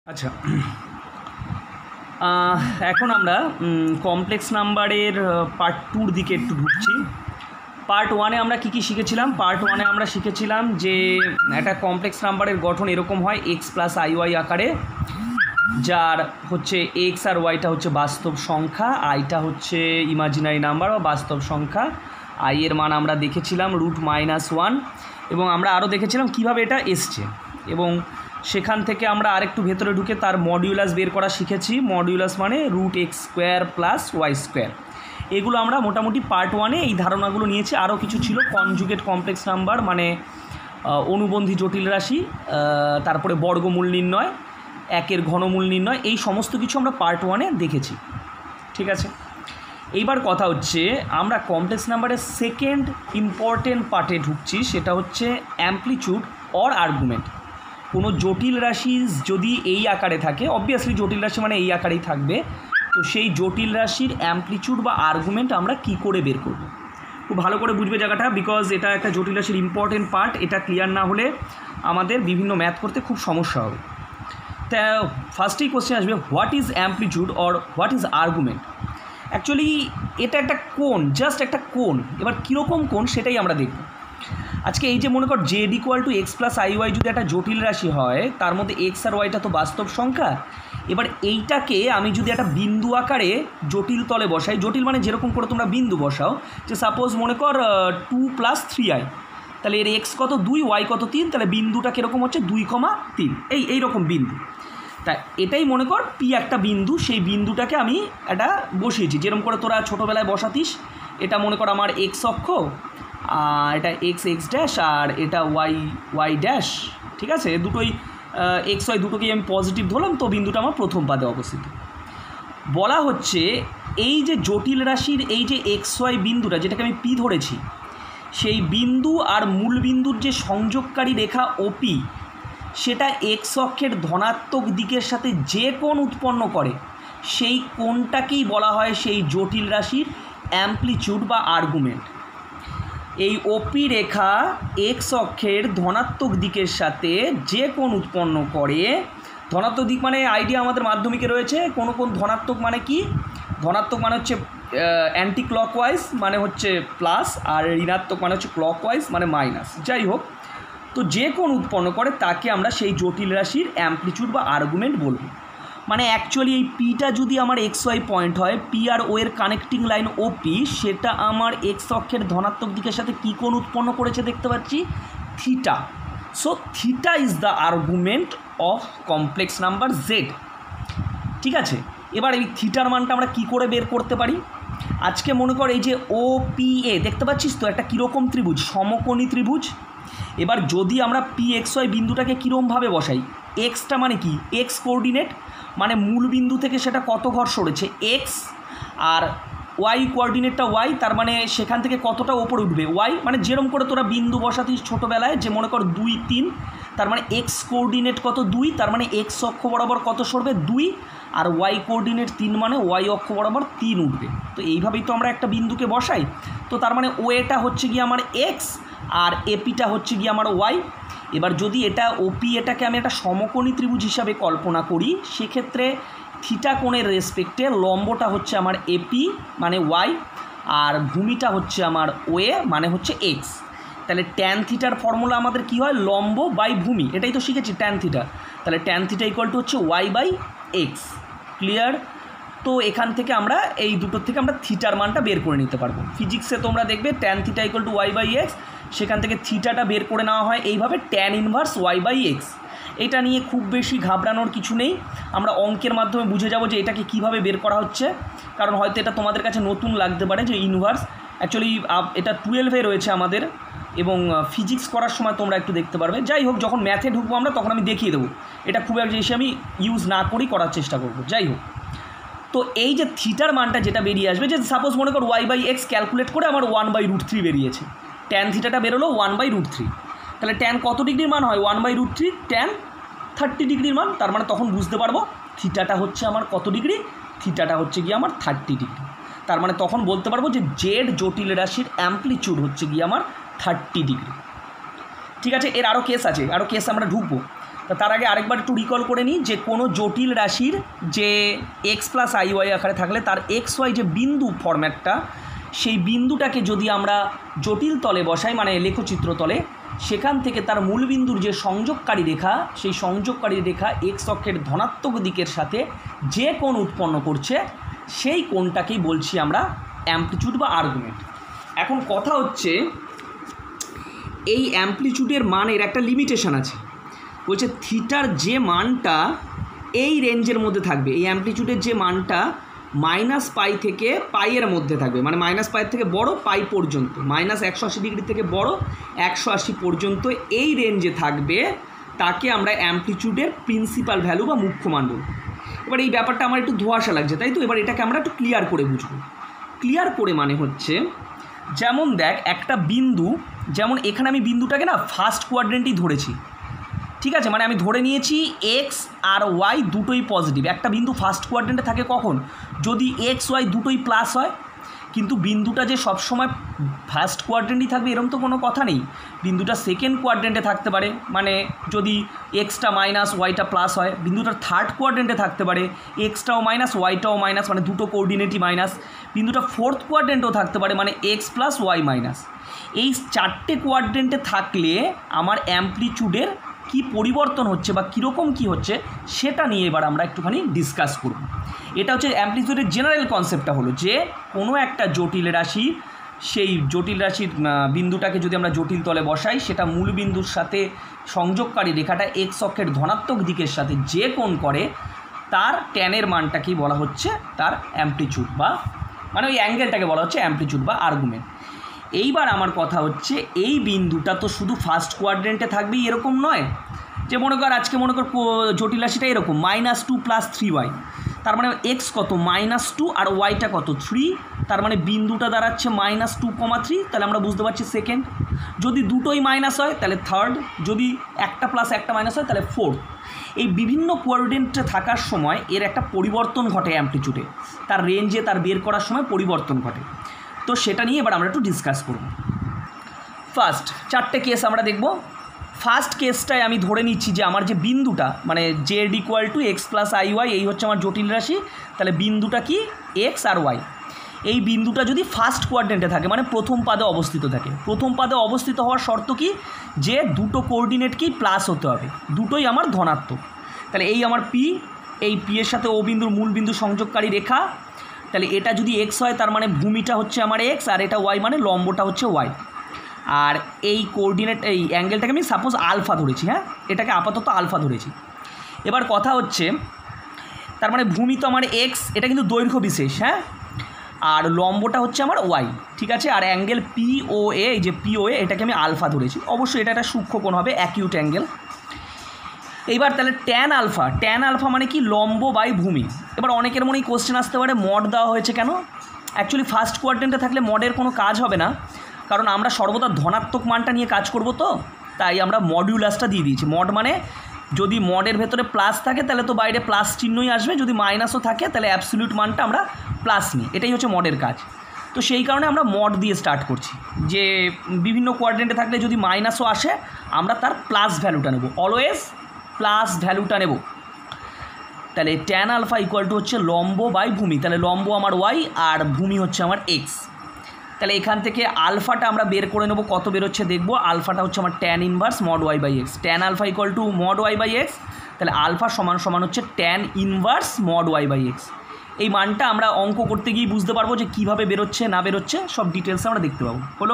আচ্ছা, এখন আমরা কমপ্লেক্স নাম্বারের পার্ট 2 এর দিকে একটু ঢুকছি। পার্ট 1-এ আমরা কী কী শিখেছিলাম? পার্ট 1-এ আমরা শিখেছিলাম যে একটা কমপ্লেক্স নাম্বারের গঠন এরকম হয় এক্স প্লাস আই ওয়াই আকারে, যার হচ্ছে এক্স আর ওয়াইটা হচ্ছে বাস্তব সংখ্যা, আইটা হচ্ছে ইমাজিনারি নাম্বার বা বাস্তব সংখ্যা। আই এর মান আমরা দেখেছিলাম √-1, এবং আমরা আরও দেখেছিলাম কিভাবে এটা এসছে, এবং সেখান থেকে আমরা আরেকটু ভেতরে ঢুকে তার মডিউলাস বের করা শিখেছি। মডিউলাস মানে √x² + y²। এগুলো আমরা মোটামুটি পার্ট 1-এ এই ধারণাগুলো নিয়েছি। আরও কিছু ছিল কনজুগেট কমপ্লেক্স নাম্বার মানে অনুবন্ধী জটিল রাশি, তারপরে বর্গমূল নির্ণয়, একের ঘনমূল নির্ণয়, এই সমস্ত কিছু আমরা পার্ট 1-এ দেখেছি। ঠিক আছে, এইবার কথা হচ্ছে আমরা কমপ্লেক্স নাম্বারের সেকেন্ড ইম্পর্টেন্ট পার্টে ঢুকছি, সেটা হচ্ছে অ্যামপ্লিটিউড অর আর্গুমেন্ট। কোনো জটিল রাশি যদি এই আকারে থাকে, অবভিয়াসলি জটিল রাশি মানে এই আকারেই থাকবে, তো সেই জটিল রাশির অ্যামপ্লিটিউড বা আর্গুমেন্ট আমরা কি করে বের করব। খুব ভালো করে বুঝবে জায়গাটা, বিকজ এটা একটা জটিল রাশির ইম্পর্টেন্ট পার্ট। এটা ক্লিয়ার না হলে আমাদের বিভিন্ন ম্যাথ করতে খুব সমস্যা হবে। তা ফার্স্টেই কোশ্চেন আসবে, what is amplitude or what is argument. Actually এটা একটা কোণ, জাস্ট একটা কোণ। এবার কীরকম কোণ সেটাই আমরা দেখব আজকে। এই যে মনে কর z = x + iy যদি একটা জটিল রাশি হয়, তার মধ্যে এক্স আর ওয়াইটা তো বাস্তব সংখ্যা। এবার এইটাকে আমি যদি একটা বিন্দু আকারে জটিল তলে বসাই, জটিল মানে যেরকম করে তোমরা বিন্দু বসাও, যে সাপোজ মনে কর 2 + 3i, তাহলে এর এক্স কত 2, ওয়াই কত 3, তাহলে বিন্দুটা কীরকম হচ্ছে 2,3, এইরকম বিন্দু। তা এটাই মনে কর পি একটা বিন্দু, সেই বিন্দুটাকে আমি একটা বসিয়েছি যেরকম করে তোরা ছোটোবেলায় বসাতিস। এটা মনে কর আমার এক্স অক্ষ, এটা x আর এটা y ড্যাশ। ঠিক আছে, দুটোই এক্স ওয়াই দুটোকেই আমি পজিটিভ ধরলাম, তো বিন্দুটা আমার প্রথম পাদে অবস্থিত। বলা হচ্ছে এই যে জটিল রাশির এই যে এক্স ওয়াই বিন্দুটা, যেটাকে আমি পি ধরেছি, সেই বিন্দু আর মূল বিন্দুর যে সংযোগকারী রেখা ওপি, সেটা এক্স অক্ষের ধনাত্মক দিকের সাথে যে কোণ উৎপন্ন করে, সেই কোণটাকেই বলা হয় সেই জটিল রাশির অ্যামপ্লিটিউড বা আর্গুমেন্ট। এই ওপি রেখা এক্স অক্ষের ধনাত্মক দিকের সাথে যে কোণ উৎপন্ন করে, ধনাত্মক দিক মানে আইডিয়া আমাদের মাধ্যমিকে রয়েছে, কোনো কোণ ধনাত্মক মানে কি, ধনাত্মক মানে হচ্ছে অ্যান্টি ক্লকওয়াইজ মানে হচ্ছে প্লাস, আর ঋণাত্মক মানে হচ্ছে ক্লকওয়াইজ মানে মাইনাস। যাই হোক, তো যে কোণ উৎপন্ন করে তাকে আমরা সেই জটিল রাশির অ্যামপ্লিটিউড বা আর্গুমেন্ট বলব। মানে অ্যাকচুয়ালি এই পিটা যদি আমার এক্স ওয়াই পয়েন্ট হয়, পি আর ও এর কানেক্টিং লাইন ওপি, সেটা আমার এক্স অক্ষের ধনাত্মক দিকের সাথে কী কোণ উৎপন্ন করেছে দেখতে পাচ্ছি, theta. So theta is the argument of complex number Z. ঠিক আছে, এবার এই থিটার মানটা আমরা কি করে বের করতে পারি? আজকে মনে কর এই যে ও পি এ দেখতে পাচ্ছিস তো, একটা কীরকম ত্রিভুজ, সমকোণী ত্রিভুজ। এবার যদি আমরা পি এক্স ওয়াই বিন্দুটাকে কীরকমভাবে বসাই, এক্সটা মানে কি, এক্স কোঅর্ডিনেট মানে মূল বিন্দু থেকে সেটা কত ঘর সরেছে এক্স, আর ওয়াই কোঅর্ডিনেটটা ওয়াই, তার মানে সেখান থেকে কতটা ওপরে উঠবে ওয়াই। মানে যেরকম করে তোরা বিন্দু বসাতিস ছোটোবেলায়, যে মনে কর 2, 3, তার মানে এক্স কোঅর্ডিনেট কত 2, তার মানে এক্স অক্ষ বরাবর কত সরবে 2, আর ওয়াই কোঅর্ডিনেট 3 মানে ওয়াই অক্ষ বরাবর 3 উঠবে। তো এইভাবেই তো আমরা একটা বিন্দুকে বসাই। তো তার মানে ওএটা হচ্ছে গিয়ে আমার এক্স আর এপিটা হচ্ছে গিয়ে আমার ওয়াই। এবার যদি এটা ওপি এটাকে আমি একটা সমকোণী ত্রিভুজ হিসাবে কল্পনা করি, সেক্ষেত্রে থিটা কোণের রেসপেক্টে লম্বটা হচ্ছে আমার এপি মানে ওয়াই, আর ভূমিটা হচ্ছে আমার ওএ মানে হচ্ছে এক্স। তাহলে ট্যান থিটার ফর্মুলা আমাদের কি হয়, লম্ব বাই ভূমি, এটাই তো শিখেছি ট্যান থিটা। তাহলে ট্যান থিটা = হচ্ছে ওয়াই বাই এক্স। ক্লিয়ার? তো এখান থেকে আমরা এই দুটোর থেকে আমরা থিটার মানটা বের করে নিতে পারবো। ফিজিক্সে তোমরা দেখবে tan theta = Y by X, সেখান থেকে থিটাটা বের করে নেওয়া হয় এইভাবে, tan inverse Y by x. এটা নিয়ে খুব বেশি ঘাবড়ানোর কিছু নেই, আমরা অঙ্কের মাধ্যমে বুঝে যাব যে এটাকে কিভাবে বের করা হচ্ছে। কারণ হয়তো এটা তোমাদের কাছে নতুন লাগতে পারে যে ইনভার্স, অ্যাকচুয়ালি এটা 12-এ রয়েছে আমাদের, এবং ফিজিক্স করার সময় তোমরা একটু দেখতে পারবে। যাই হোক, যখন ম্যাথে ঢুকবো আমরা তখন আমি দেখিয়ে দেবো, এটা খুব একটা জিনিস আমি ইউজ না করেই করার চেষ্টা করবো। যাই হোক, তো এই যে থিটার মানটা যেটা বেরিয়ে আসবে, যে সাপোজ মনে কর ওয়াই বাই এক্স ক্যালকুলেট করে আমার 1/√3 বেরিয়েছে, ট্যান থিটাটা বেরোলো 1/√3, তাহলে ট্যান কত ডিগ্রির মান হয় 1/√3, ট্যান 30 ডিগ্রির মান। তার মানে তখন বুঝতে পারবো থিটাটা হচ্ছে আমার কত ডিগ্রি, থিটাটা হচ্ছে গিয়ে আমার 30 ডিগ্রি। তার মানে তখন বলতে পারবো যে জেড জটিল রাশির অ্যামপ্লিটিউড হচ্ছে গিয়ে আমার 30 ডিগ্রি। ঠিক আছে, এর আরও কেস আছে, আরও কেস আমরা ঢুকবো। তো তার আগে আরেকবার একটু রিকল করে নিই যে কোনো জটিল রাশির যে এক্স প্লাস আই ওয়াই আকারে থাকলে তার এক্স ওয়াই যে বিন্দু ফরম্যাটটা, সেই বিন্দুটাকে যদি আমরা জটিল তলে বসাই, মানে লেখচিত্র তলে, সেখান থেকে তার মূল বিন্দুর যে সংযোগকারী রেখা, সেই সংযোগকারী রেখা এক্স অক্ষের ধনাত্মক দিকের সাথে যে কোণ উৎপন্ন করছে, সেই কোণটাকেই বলছি আমরা অ্যামপ্লিটিউড বা আর্গুমেন্ট। এখন কথা হচ্ছে এই অ্যামপ্লিটিউডের মানের একটা লিমিটেশন আছে। বলছে থিটার যে মানটা এই রেঞ্জের মধ্যে থাকবে, এই অ্যামপ্লিটিউডের যে মানটা -π থেকে পাইয়ের মধ্যে থাকবে, মানে -π থেকে বড় পাই পর্যন্ত, -180 ডিগ্রি থেকে বড় 180 পর্যন্ত এই রেঞ্জে থাকবে, তাকে আমরা অ্যামপ্লিটিউডের প্রিন্সিপাল ভ্যালু বা মুখ্য মান বলব। এবার এই ব্যাপারটা আমার একটু ধোঁয়াশা লাগছে, তাই তো? এবার এটাকে আমরা একটু ক্লিয়ার করে বুঝব। ক্লিয়ার করে মানে হচ্ছে, যেমন দেখ একটা বিন্দু, যেমন এখানে আমি বিন্দুটাকে না ফার্স্ট কোয়াড্রেন্টই ধরেছি, ঠিক আছে? মানে আমি ধরে নিয়েছি এক্স আর ওয়াই দুটোই পজিটিভ। একটা বিন্দু ফার্স্ট কোয়াড্রেন্টে থাকে কখন? যদি এক্স ওয়াই দুটোই প্লাস হয়। কিন্তু বিন্দুটা যে সবসময় ফার্স্ট কোয়াড্রেন্টই থাকবে এরকম তো কোনো কথা নেই। বিন্দুটা সেকেন্ড কোয়াড্রেন্টে থাকতে পারে, মানে যদি এক্সটা মাইনাস ওয়াইটা প্লাস হয়। বিন্দুটার থার্ড কোয়াড্রেন্টে থাকতে পারে, এক্সটাও মাইনাস ওয়াইটাও মাইনাস, মানে দুটো কোঅর্ডিনেটই মাইনাস। বিন্দুটা ফোর্থ কোয়াড্রেন্টেও থাকতে পারে, মানে এক্স প্লাস ওয়াই মাইনাস। এই চারটে কোয়াড্রেন্টে থাকলে আমার অ্যামপ্লিটিউডের কি পরিবর্তন হচ্ছে বা কীরকম কী হচ্ছে সেটা নিয়ে এবার আমরা একটুখানি ডিসকাস করব। এটা হচ্ছে অ্যামপ্লিটিউডের জেনারেল কনসেপ্টটা হলো যে কোনো একটা জটিল রাশি, সেই জটিল রাশির বিন্দুটাকে যদি আমরা জটিল তলে বসাই, সেটা মূল বিন্দুর সাথে সংযোগকারী রেখাটা এক্স অক্ষের ধনাত্মক দিকের সাথে যে কোণ করে, তার ট্যানের মানটাকেই বলা হচ্ছে তার অ্যামপ্লিটিউড, বা মানে ওই অ্যাঙ্গেলটাকে বলা হচ্ছে অ্যামপ্লিটিউড বা আর্গুমেন্ট। এইবার আমার কথা হচ্ছে এই বিন্দুটা তো শুধু ফার্স্ট কোয়াড্রেন্টে থাকবেই এরকম নয়। যে মনে কর আজকে মনে কর জটিল রাশিটা এরকম -2 + 3y, তার মানে এক্স কত -2 আর ওয়াইটা কত 3, তার মানে বিন্দুটা দাঁড়াচ্ছে -2,3। তাহলে আমরা বুঝতে পারছি সেকেন্ড। যদি দুটোই মাইনাস হয় তাহলে থার্ড, যদি একটা প্লাস একটা মাইনাস হয় তাহলে ফোর্থ। এই বিভিন্ন কোঅর্ডিনেটে থাকার সময় এর একটা পরিবর্তন ঘটে অ্যামপ্লিটিউডে, তার রেঞ্জে তার বের করার সময় পরিবর্তন ঘটে। তো সেটা নিয়ে এবার আমরা একটু ডিসকাস করব। ফার্স্ট চারটে কেস আমরা দেখব। ফার্স্ট কেসটায় আমি ধরে নিচ্ছি যে আমার যে বিন্দুটা, মানে z = x + iy, এই হচ্ছে আমার জটিল রাশি। তাহলে বিন্দুটা কি এক্স আর ওয়াই। এই বিন্দুটা যদি ফার্স্ট কোয়াড্রেন্টে থাকে, মানে প্রথম পাদে অবস্থিত থাকে। প্রথম পাদে অবস্থিত হওয়ার শর্ত কি? যে দুটো কোঅর্ডিনেটকেই প্লাস হতে হবে, দুটোই আমার ধনাত্মক। তাহলে এই আমার পি, এই পি এর সাথে ও বিন্দুর মূল বিন্দু সংযোগকারী রেখা। তাহলে এটা যদি এক্স হয় তার মানে ভূমিটা হচ্ছে আমার এক্স, আর এটা ওয়াই মানে লম্বটা হচ্ছে ওয়াই। আর এই কোঅর্ডিনেট, এই অ্যাঙ্গেলটাকে আমি সাপোজ আলফা ধরেছি, হ্যাঁ, এটাকে আপাতত আলফা ধরেছি। এবার কথা হচ্ছে তার মানে ভূমি তো আমার এক্স, এটা কিন্তু দৈর্ঘ্য বিশেষ, হ্যাঁ, আর লম্বটা হচ্ছে আমার ওয়াই, ঠিক আছে। আর অ্যাঙ্গেল POA, এই যে POA, এটাকে আমি আলফা ধরেছি। অবশ্যই এটা একটা সূক্ষ্ম কোণ হবে, অ্যাকিউট অ্যাঙ্গেল। এইবার তাহলে ট্যান আলফা মানে কি? লম্ব বাই ভূমি। এবার অনেকের মনেই কোশ্চেন আসতে পারে মড দেওয়া হয়েছে কেন? অ্যাকচুয়ালি ফার্স্ট কোয়াড্রেন্টে থাকলে মডের কোনো কাজ হবে না, কারণ আমরা সর্বদা ধনাত্মক মানটা নিয়ে কাজ করব, তো তাই আমরা মডিউলাসটা দিয়ে দিয়েছি। মড মানে যদি মডের ভেতরে প্লাস থাকে তাহলে তো বাইরে প্লাস চিহ্নই আসবে, যদি মাইনাসও থাকে তাহলে অ্যাবসলিউট মানটা আমরা প্লাস নিই, এটাই হচ্ছে মডের কাজ। তো সেই কারণে আমরা মড দিয়ে স্টার্ট করছি, যে বিভিন্ন কোয়াড্রেন্টে থাকলে যদি মাইনাসও আসে আমরা তার প্লাস ভ্যালুটা নেব, অলওয়েজ প্লাস ভ্যালুটা নেব। তাহলে ট্যান আলফা = হচ্ছে লম্ব বাই ভূমি। তাহলে লম্ব আমার ওয়াই আর ভূমি হচ্ছে আমার এক্স। তাহলে এখান থেকে আলফাটা আমরা বের করে নেব, কত বেরোচ্ছে দেখব। আলফাটা হচ্ছে আমার tan inverse mod y/x। Tan alpha = mod y/x। তাহলে আলফা সমান হচ্ছে ট্যান ইনভার্স mod y/x। এই মানটা আমরা অঙ্ক করতে গিয়ে বুঝতে পারবো যে কীভাবে বেরোচ্ছে না বেরোচ্ছে, সব ডিটেলস আমরা দেখতে পাবো। হলো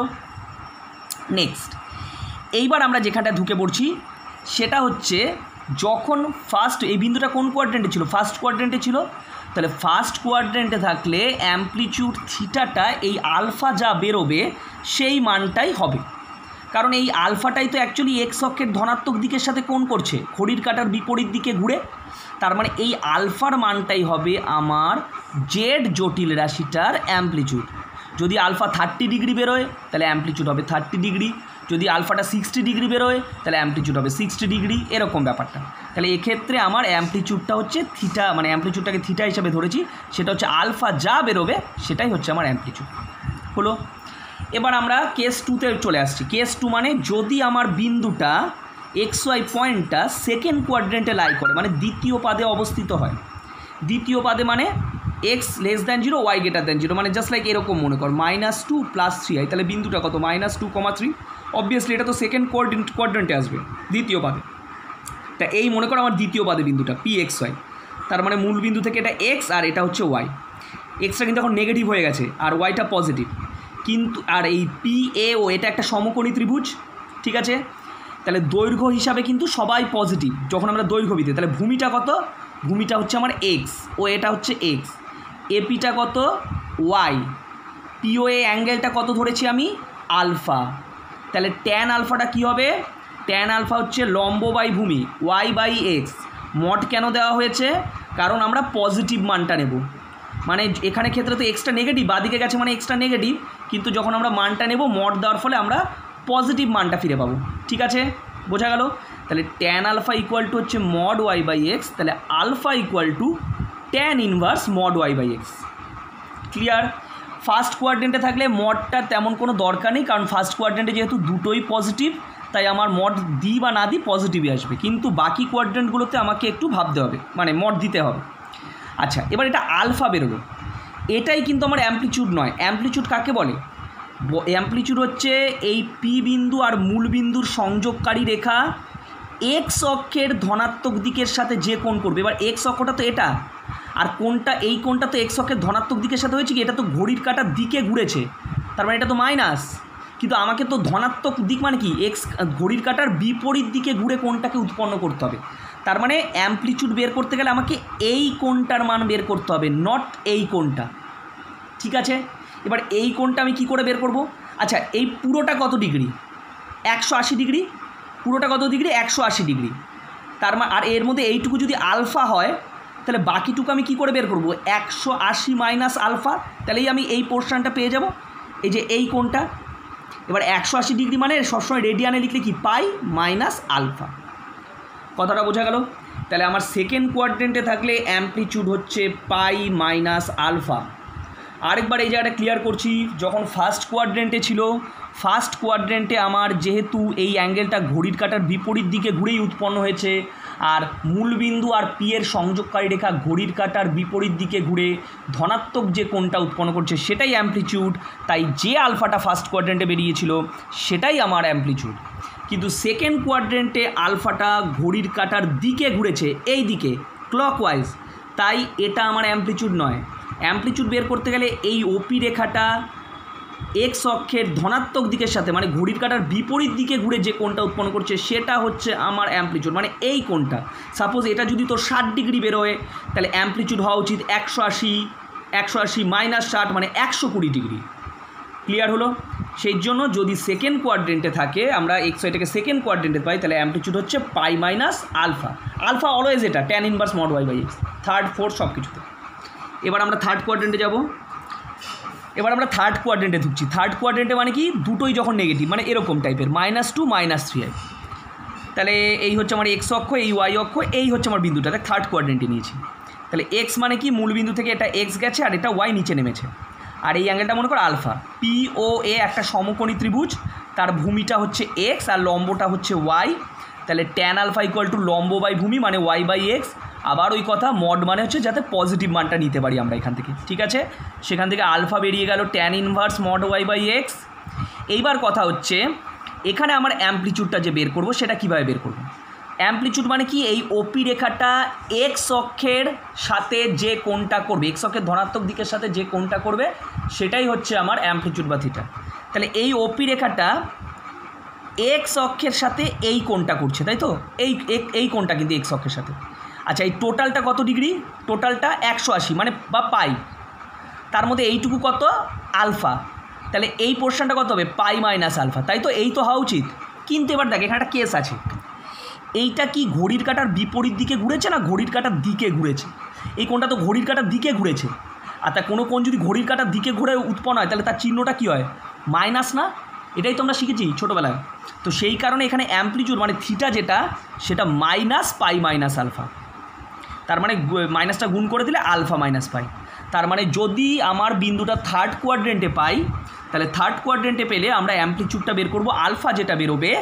নেক্সট। এইবার আমরা যেখানটা ঢুকে পড়ছি সেটা হচ্ছে যখন ফার্স্ট, এই বিন্দুটা কোন কোয়াড্রেন্টে ছিল? ফার্স্ট কোয়াড্রেন্টে ছিল। তাহলে ফার্স্ট কোয়াড্রেন্টে থাকলে অ্যামপ্লিটিউড থিটাটা এই আলফা যা বেরোবে সেই মানটাই হবে, কারণ এই আলফাটাই তো অ্যাকচুয়ালি এক্স অক্ষের ধনাত্মক দিকের সাথে কোণ করছে, ঘড়ির কাঁটার বিপরীত দিকে ঘুরে। তার মানে এই আলফার মানটাই হবে আমার জেড জটিল রাশিটার অ্যামপ্লিটিউড। যদি আলফা 30 ডিগ্রি বেরোয় তাহলে অ্যামপ্লিটিউড হবে 30 ডিগ্রি, যদি আলফাটা 60 ডিগ্রি বেরোয় তাহলে অ্যামপ্লিটিউড হবে 60 ডিগ্রি, এরকম ব্যাপারটা। তাহলে এক্ষেত্রে আমার অ্যামপ্লিটিউডটা হচ্ছে থিটা, মানে অ্যামপ্লিটিউডটাকে থিটা হিসাবে ধরেছি, সেটা হচ্ছে আলফা যা বেরোবে সেটাই হচ্ছে আমার অ্যামপ্লিটিউড। হলো, এবার আমরা কেস 2তে চলে আসছি। কেস 2 মানে যদি আমার বিন্দুটা এক্স ওয়াই পয়েন্টটা সেকেন্ড কোয়াড্রেন্টে লাই করে, মানে দ্বিতীয় পাদে অবস্থিত হয়। দ্বিতীয় পাদে মানে X less than 0 Y greater than 0, মানে জাস্ট লাইক এরকম মনে কর -2 + 3i, তাহলে বিন্দুটা কত -2,3। অবভিয়াসলি এটা তো সেকেন্ড কোয়াড্রেন্টে আসবে দ্বিতীয় পাদে। তা এই মনে করো আমার দ্বিতীয় পাদে বিন্দুটা pxy, তার মানে মূল বিন্দু থেকে এটা এক্স আর এটা হচ্ছে ওয়াই। এক্সটা কিন্তু এখন নেগেটিভ হয়ে গেছে আর ওয়াইটা পজিটিভ, কিন্তু আর এই PAO এটা একটা সমকোণী ত্রিভুজ, ঠিক আছে। তাহলে দৈর্ঘ্য হিসাবে কিন্তু সবাই পজিটিভ যখন আমরা দৈর্ঘ্য দিতে, তাহলে ভূমিটা কত, ভূমিটা হচ্ছে আমার এক্স ও এটা হচ্ছে এক্স, এপিটা কত ওয়াই, POA অ্যাঙ্গেলটা কত ধরেছি আমি আলফা। তাহলে ট্যান আলফাটা কী হবে, ট্যান আলফা হচ্ছে লম্ব বাই ভূমি y/x। মড কেন দেওয়া হয়েছে, কারণ আমরা পজিটিভ মানটা নেব, মানে এখানে ক্ষেত্রে তো এক্সটা নেগেটিভ, বাদিকে গেছে মানে এক্সটা নেগেটিভ, কিন্তু যখন আমরা মানটা নেব মড দেওয়ার ফলে আমরা পজিটিভ মানটা ফিরে পাবো, ঠিক আছে, বোঝা গেল। তাহলে ট্যান আলফা ইকুয়াল টু হচ্ছে মড y/x, তাহলে alpha equal to tan inverse mod y/x। Clear. First কোয়াড্রেন্টে থাকলে মডটা তেমন কোনো দরকার নেই, কারণ ফার্স্ট কোয়াড্রেন্টে যেহেতু দুটোই পজিটিভ তাই আমার মড দিই বা না দিই পজিটিভই আসবে, কিন্তু বাকি কোয়াড্রেন্টগুলোতে আমাকে একটু ভাবতে হবে, মানে মড দিতে হবে। আচ্ছা, এবার এটা আলফা বেরোলো, এটাই কিন্তু আমার অ্যামপ্লিচিউড নয়। অ্যামপ্লিচিউড কাকে বলে, অ্যামপ্লিচিউড হচ্ছে এই পি বিন্দু আর মূল বিন্দুর সংযোগকারী রেখা এক্স অক্ষের ধনাত্মক দিকের সাথে যে কোণ করবে। এবার এক্স অক্ষটা তো এটা, আর কোণটা এই কোণটা তো এক্স অক্ষের ধনাত্মক দিকের সাথে হয়েছে কি, এটা তো ঘড়ির কাঁটার দিকে ঘুরেছে, তার মানে এটা তো মাইনাস, কিন্তু আমাকে তো ধনাত্মক দিক মানে কি এক্স ঘড়ির কাঁটার বিপরীত দিকে ঘুরে কোণটাকে উৎপন্ন করতে হবে। তার মানে অ্যামপ্লিচিউড বের করতে গেলে আমাকে এই কোণটার মান বের করতে হবে, নট এই কোণটা, ঠিক আছে। এবার এই কোণটা আমি কি করে বের করব, আচ্ছা এই পুরোটা কত ডিগ্রি, 180 ডিগ্রি, পুরোটা কত ডিগ্রি 180 ডিগ্রি, তার মানে আর এর মধ্যে এইটুকু যদি আলফা হয় তাহলে বাকিটুকু আমি কি করে বের করব, 180 মাইনাস আলফা, তাহলেই আমি এই পোর্শনটা পেয়ে যাব, এই যে এই কোণটা। এবার 180 ডিগ্রি মানে সবসময় রেডিয়ানে লিখলে কি পাই মাইনাস আলফা, কথাটা বোঝা গেল। তাহলে আমার সেকেন্ড কোয়াড্রেন্টে থাকলে অ্যামপ্লিচিউড হচ্ছে পাই মাইনাস আলফা। আরেকবার এই জায়গাটা ক্লিয়ার করছি, যখন ফার্স্ট কোয়াড্রেন্টে ছিল, ফার্স্ট কোয়াড্রেন্টে আমার যেহেতু এই অ্যাঙ্গেলটা ঘড়ির কাঁটার বিপরীত দিকে ঘুরেই উৎপন্ন হয়েছে, আর মূলবিন্দু আর পি এর সংযোগকারী রেখা ঘড়ির কাঁটার বিপরীত দিকে ঘুরে ধনাত্মক যে কোণটা উৎপন্ন করছে সেটাই অ্যামপ্লিচিউড, তাই যে আলফাটা ফার্স্ট কোয়াড্রেন্টে বেরিয়েছিল সেটাই আমার অ্যামপ্লিচিউড। কিন্তু সেকেন্ড কোয়াড্রেন্টে আলফাটা ঘড়ির কাঁটার দিকে ঘুরেছে, এই দিকে ক্লকওয়াইজ, তাই এটা আমার অ্যামপ্লিচিউড নয়। অ্যামপ্লিচিউড বের করতে গেলে এই ওপি রেখাটা এক্স অক্ষের ধনাত্মক দিকের সাথে মানে ঘড়ির কাঁটার বিপরীত দিকে ঘুরে যে কোণটা উৎপন্ন করছে সেটা হচ্ছে আমার অ্যামপ্লিচিউড, মানে এই কোণটা। সাপোজ এটা যদি তোর 60 ডিগ্রি বেরোয় তাহলে অ্যামপ্লিচিউড হওয়া উচিত 180 মাইনাস 60 মানে 120 ডিগ্রি। ক্লিয়ার হলো। সেই জন্য যদি সেকেন্ড কোয়াড্রেন্টে থাকে, আমরা এক্স ওয়াইটাকে সেকেন্ড কোয়াড্রেন্টে পাই, তাহলে অ্যামপ্লিচিউড হচ্ছে pi minus alpha. Alpha always এটা tan inverse mod y/x, third fourth সব কিছুতে। এবার আমরা থার্ড কোয়াড্রেন্টে যাব, এবার আমরা থার্ড কোয়াড্রেন্টে ঢুকছি। থার্ড কোয়াড্রেন্টে মানে কি দুটোই যখন নেগেটিভ, মানে এরকম টাইপের -2 -3i, তাহলে এই হচ্ছে আমার এক্স অক্ষ, এই ওয়াই অক্ষ, এই হচ্ছে আমার বিন্দুটা থার্ড কোয়াড্রেন্টে নিয়েছি। তাহলে এক্স মানে কি মূল বিন্দু থেকে এটা এক্স গেছে আর এটা ওয়াই নিচে নেমেছে, আর এই অ্যাঙ্গেলটা মনে করো আলফা। POA একটা সমকোণী ত্রিভুজ, তার ভূমিটা হচ্ছে এক্স আর লম্বটা হচ্ছে ওয়াই, তাহলে ট্যান আলফা ইকুয়াল টু লম্ব বাই ভূমি মানে y/x। আবার ওই কথা, মড মানে হচ্ছে যাতে পজিটিভ মানটা নিতে পারি আমরা এখান থেকে, ঠিক আছে। সেখান থেকে আলফা বেরিয়ে গেল ট্যান ইনভার্স মড y/x। এইবার কথা হচ্ছে এখানে আমার অ্যামপ্লিচিউডটা যে বের করব সেটা কীভাবে বের করব। অ্যামপ্লিচিউড মানে কি এই ওপি রেখাটা এক্স অক্ষের সাথে যে কোণটা করবে, এক্স অক্ষের ধনাত্মক দিকের সাথে যে কোণটা করবে সেটাই হচ্ছে আমার অ্যামপ্লিচিউড বা থিটা। তাহলে এই ওপি রেখাটা এক্স অক্ষের সাথে এই কোণটা করছে, তাই তো, এই কোণটা কিন্তু এক্স অক্ষের সাথে। আচ্ছা, এই টোটালটা কত ডিগ্রি, টোটালটা 180 মানে বা পাই, তার মধ্যে এইটুকু কত আলফা, তাহলে এই পোর্শনটা কত হবে পাই মাইনাস আলফা, তাই তো, এই তো হওয়া উচিত। কিন্তু এবার দেখ এখানে একটা কেস আছে, এইটা কি ঘড়ির কাঁটার বিপরীত দিকে ঘুরেছে না ঘড়ির কাঁটার দিকে ঘুরেছে, এই কোণটা তো ঘড়ির কাঁটার দিকে ঘুরেছে। আর তা কোনো কোণ যদি ঘড়ির কাঁটার দিকে ঘুরে উৎপন্ন হয় তাহলে তার চিহ্নটা কী হয় মাইনাস না, এটাই তো আমরা শিখেছি ছোটোবেলায়। তো সেই কারণে এখানে অ্যামপ্লিচিউড মানে থিটা যেটা সেটা মাইনাস পাই মাইনাস আলফা, তার মানে মাইনাসটা গুণ করে দিলে আলফা মাইনাস পাই। তার মানে যদি আমার বিন্দুটা থার্ড কোয়াড্রেন্টে পাই তাহলে থার্ড কোয়াড্রেন্টে পেলে আমরা অ্যামপ্লিচিউডটা বের করব, আলফা যেটা বেরোবে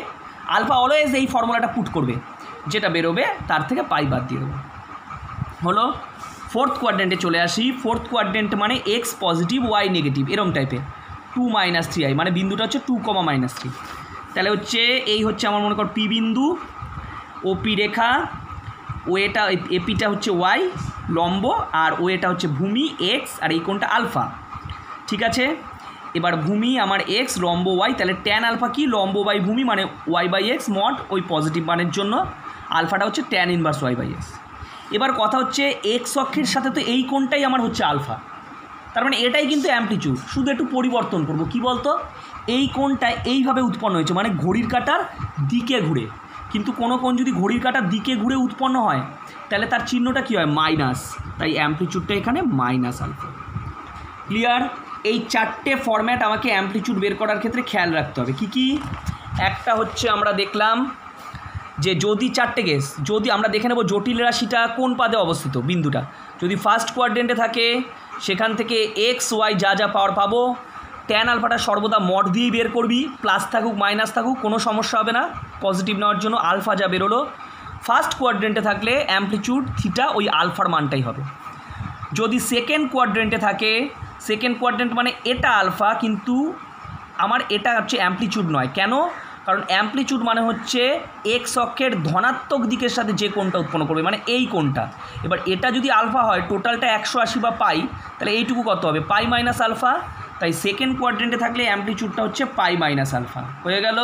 আলফা অলওয়েজ এই ফর্মুলাটা পুট করবে, যেটা বেরোবে তার থেকে পাই বাদ দিয়ে দেবো। হলো ফোর্থ কোয়াড্রেন্টে চলে আসি। ফোর্থ কোয়াড্রেন্ট মানে এক্স পজিটিভ ওয়াই নেগেটিভ এরম টাইপের 2 - 3i, মানে বিন্দুটা হচ্ছে 2, -3। তাহলে হচ্ছে এই হচ্ছে আমার মনে কর পি বিন্দু, ওপি রেখা, ওয়েটা এপিটা হচ্ছে ওয়াই লম্ব, আর ওয়েটা হচ্ছে ভূমি এক্স, আর এই কোণটা আলফা। ঠিক আছে, এবার ভূমি আমার এক্স, লম্ব ওয়াই, তাহলে ট্যান আলফা কি লম্ব বাই ভূমি মানে ওয়াই বাই এক্স মড ওই পজিটিভ মানের জন্য আলফাটা হচ্ছে tan inverse Y by X. এবার কথা হচ্ছে এক্স অক্ষের সাথে তো এই কোণটাই আমার হচ্ছে আলফা, তার মানে এটাই কিন্তু অ্যামপ্লিটিউড, শুধু একটু পরিবর্তন করব। কি বলতো, এই কোণটা এইভাবে উৎপন্ন হয়েছে মানে ঘড়ির কাঁটার দিকে ঘুরে, কিন্তু কোনো কোণ যদি ঘড়ির কাঁটার দিকে ঘুরে উৎপন্ন হয় তাহলে তার চিহ্নটা কী হয় মাইনাস, তাই অ্যামপ্লিটিউডটা এখানে মাইনাস আলফা। ক্লিয়ার? এই চারটে ফরম্যাট আমাকে অ্যামপ্লিটিউড বের করার ক্ষেত্রে খেয়াল রাখতে হবে। কি কি? একটা হচ্ছে আমরা দেখলাম যে যদি চারটে কেস, যদি আমরা দেখে নেব জটিল রাশিটা কোন পাদে অবস্থিত, বিন্দুটা যদি ফার্স্ট কোয়াড্রেন্টে থাকে সেখান থেকে এক্স ওয়াই যা যা পাওয়ার পাবো, ট্যান আলফাটা সর্বদা মড দিয়েই বের করবি, প্লাস থাকুক মাইনাস থাকুক কোনো সমস্যা হবে না পজিটিভ নেওয়ার জন্য। আলফা যা বেরোলো ফার্স্ট কোয়াড্রেন্টে থাকলে অ্যামপ্লিটিউড থিটা ওই আলফার মানটাই হবে। যদি সেকেন্ড কোয়াড্রেন্টে থাকে, সেকেন্ড কোয়াড্রেন্ট মানে এটা আলফা কিন্তু আমার এটা হচ্ছে অ্যামপ্লিটিউড নয়। কেন? কারণ অ্যামপ্লিটিউড মানে হচ্ছে এক্স অক্ষের ধনাত্মক দিকের সাথে যে কোণটা উৎপন্ন করবে মানে এই কোণটা। এবার এটা যদি আলফা হয় টোটালটা 180 বা পাই, তাহলে এইটুকু কত হবে পাই মাইনাস আলফা, তাই সেকেন্ড কোয়াড্রেন্টে থাকলে অ্যামপ্লিটিউডটা হচ্ছে পাই মাইনাস আলফা। হয়ে গেল।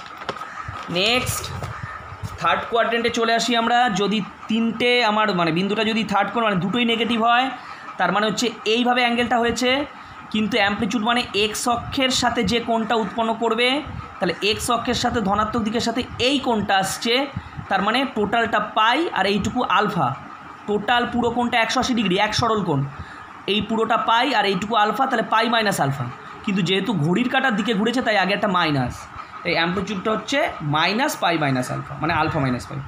নেক্সট থার্ড কোয়াড্রেন্টে চলে আসি আমরা। যদি তিনটে আমার মানে বিন্দুটা যদি থার্ড কোণ মানে দুটোই নেগেটিভ হয়, তার মানে হচ্ছে এইভাবে অ্যাঙ্গেলটা হয়েছে, কিন্তু অ্যামপ্লিটিউড মানে এক্স অক্ষের সাথে যে কোণটা উৎপন্ন করবে, তাহলে এক্স অক্ষের সাথে ধনাত্মক দিকের সাথে এই কোণটা আসছে, তার মানে টোটালটা পাই আর এইটুকু আলফা। টোটাল পুরো কোণটা 180 ডিগ্রি, এক সরল কোণ, এই পুরোটা পাই আর এইটুকু আলফা, তাহলে পাই মাইনাস আলফা। কিন্তু যেহেতু ঘড়ির কাঁটার দিকে ঘুরেছে তাই আগে একটা মাইনাস, তাই অ্যামপ্লিটিউডটা হচ্ছে মাইনাস পাই মাইনাস আলফা মানে আলফা মাইনাস পাই।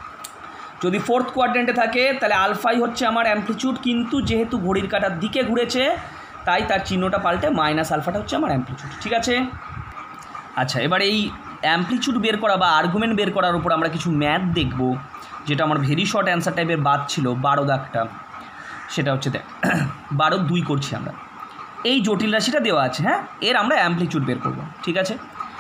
যদি ফোর্থ কোয়াড্রেন্টে থাকে তাহলে আলফাই হচ্ছে আমার অ্যামপ্লিটিউড, কিন্তু যেহেতু ঘড়ির কাঁটার দিকে ঘুরেছে তাই তার চিহ্নটা পাল্টে মাইনাস আলফাটা হচ্ছে আমার অ্যামপ্লিটিউড। ঠিক আছে? আচ্ছা, এবার এই অ্যামপ্লিটিউড বের করা বা আর্গুমেন্ট বের করার উপর আমরা কিছু ম্যাথ দেখব, যেটা আমার ভেরি শর্ট অ্যান্সার টাইপের বাদ ছিল 12 দাগটা। সেটা হচ্ছে 12-2 করছি আমরা। এই জটিল রাশিটা দেওয়া আছে, হ্যাঁ, এর আমরা অ্যামপ্লিটিউড বের করব। ঠিক আছে?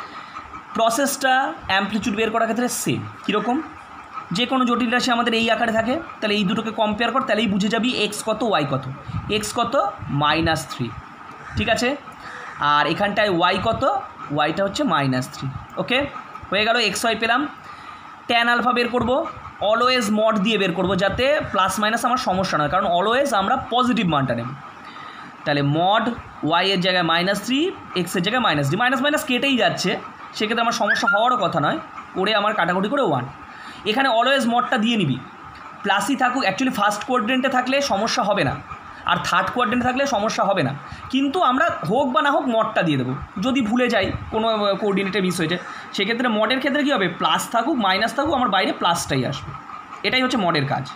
প্রসেসটা অ্যামপ্লিটিউড বের করার ক্ষেত্রে সেম। কীরকম? যে কোনো জটিল রাশি আমাদের এই আকারে থাকে, তাহলে এই দুটোকে কম্পেয়ার কর, তাহলেই বুঝে যাবি এক্স কত ওয়াই কত। এক্স কত -3, ঠিক আছে, আর এখানটায় ওয়াই কত, ওয়াইটা হচ্ছে -3। ওকে, হয়ে গেল। এক্স ওয়াই পেলাম। ট্যান আলফা বের করব, অলওয়েজ মড দিয়ে বের করব যাতে প্লাস মাইনাস আমার সমস্যা নয়, কারণ অলওয়েজ আমরা পজিটিভ মানটা নেব। তাহলে মড ওয়াই এর জায়গায় -3, এক্সের জায়গায় -3, মাইনাস মাইনাস কেটেই যাচ্ছে, সেক্ষেত্রে আমার সমস্যা হওয়ারও কথা নয়, করে আমার কাটাকুটি করে 1। এখানে অলওয়েজ মডটা দিয়ে নিবি, প্লাসই থাকুক। অ্যাকচুয়ালি ফার্স্ট কোয়াড্রেন্টে থাকলে সমস্যা হবে না, আর থার্ড কোয়াড্রেন্টে থাকলে সমস্যা হবে না, কিন্তু আমরা হোক বা না হোক মডটা দিয়ে দেবো। যদি ভুলে যাই কোনো কোঅর্ডিনেটে মিস হয়েছে, সেক্ষেত্রে মডের ক্ষেত্রে কী হবে, প্লাস থাকুক মাইনাস থাকুক আমার বাইরে প্লাসটাই আসবে, এটাই হচ্ছে মডের কাজ।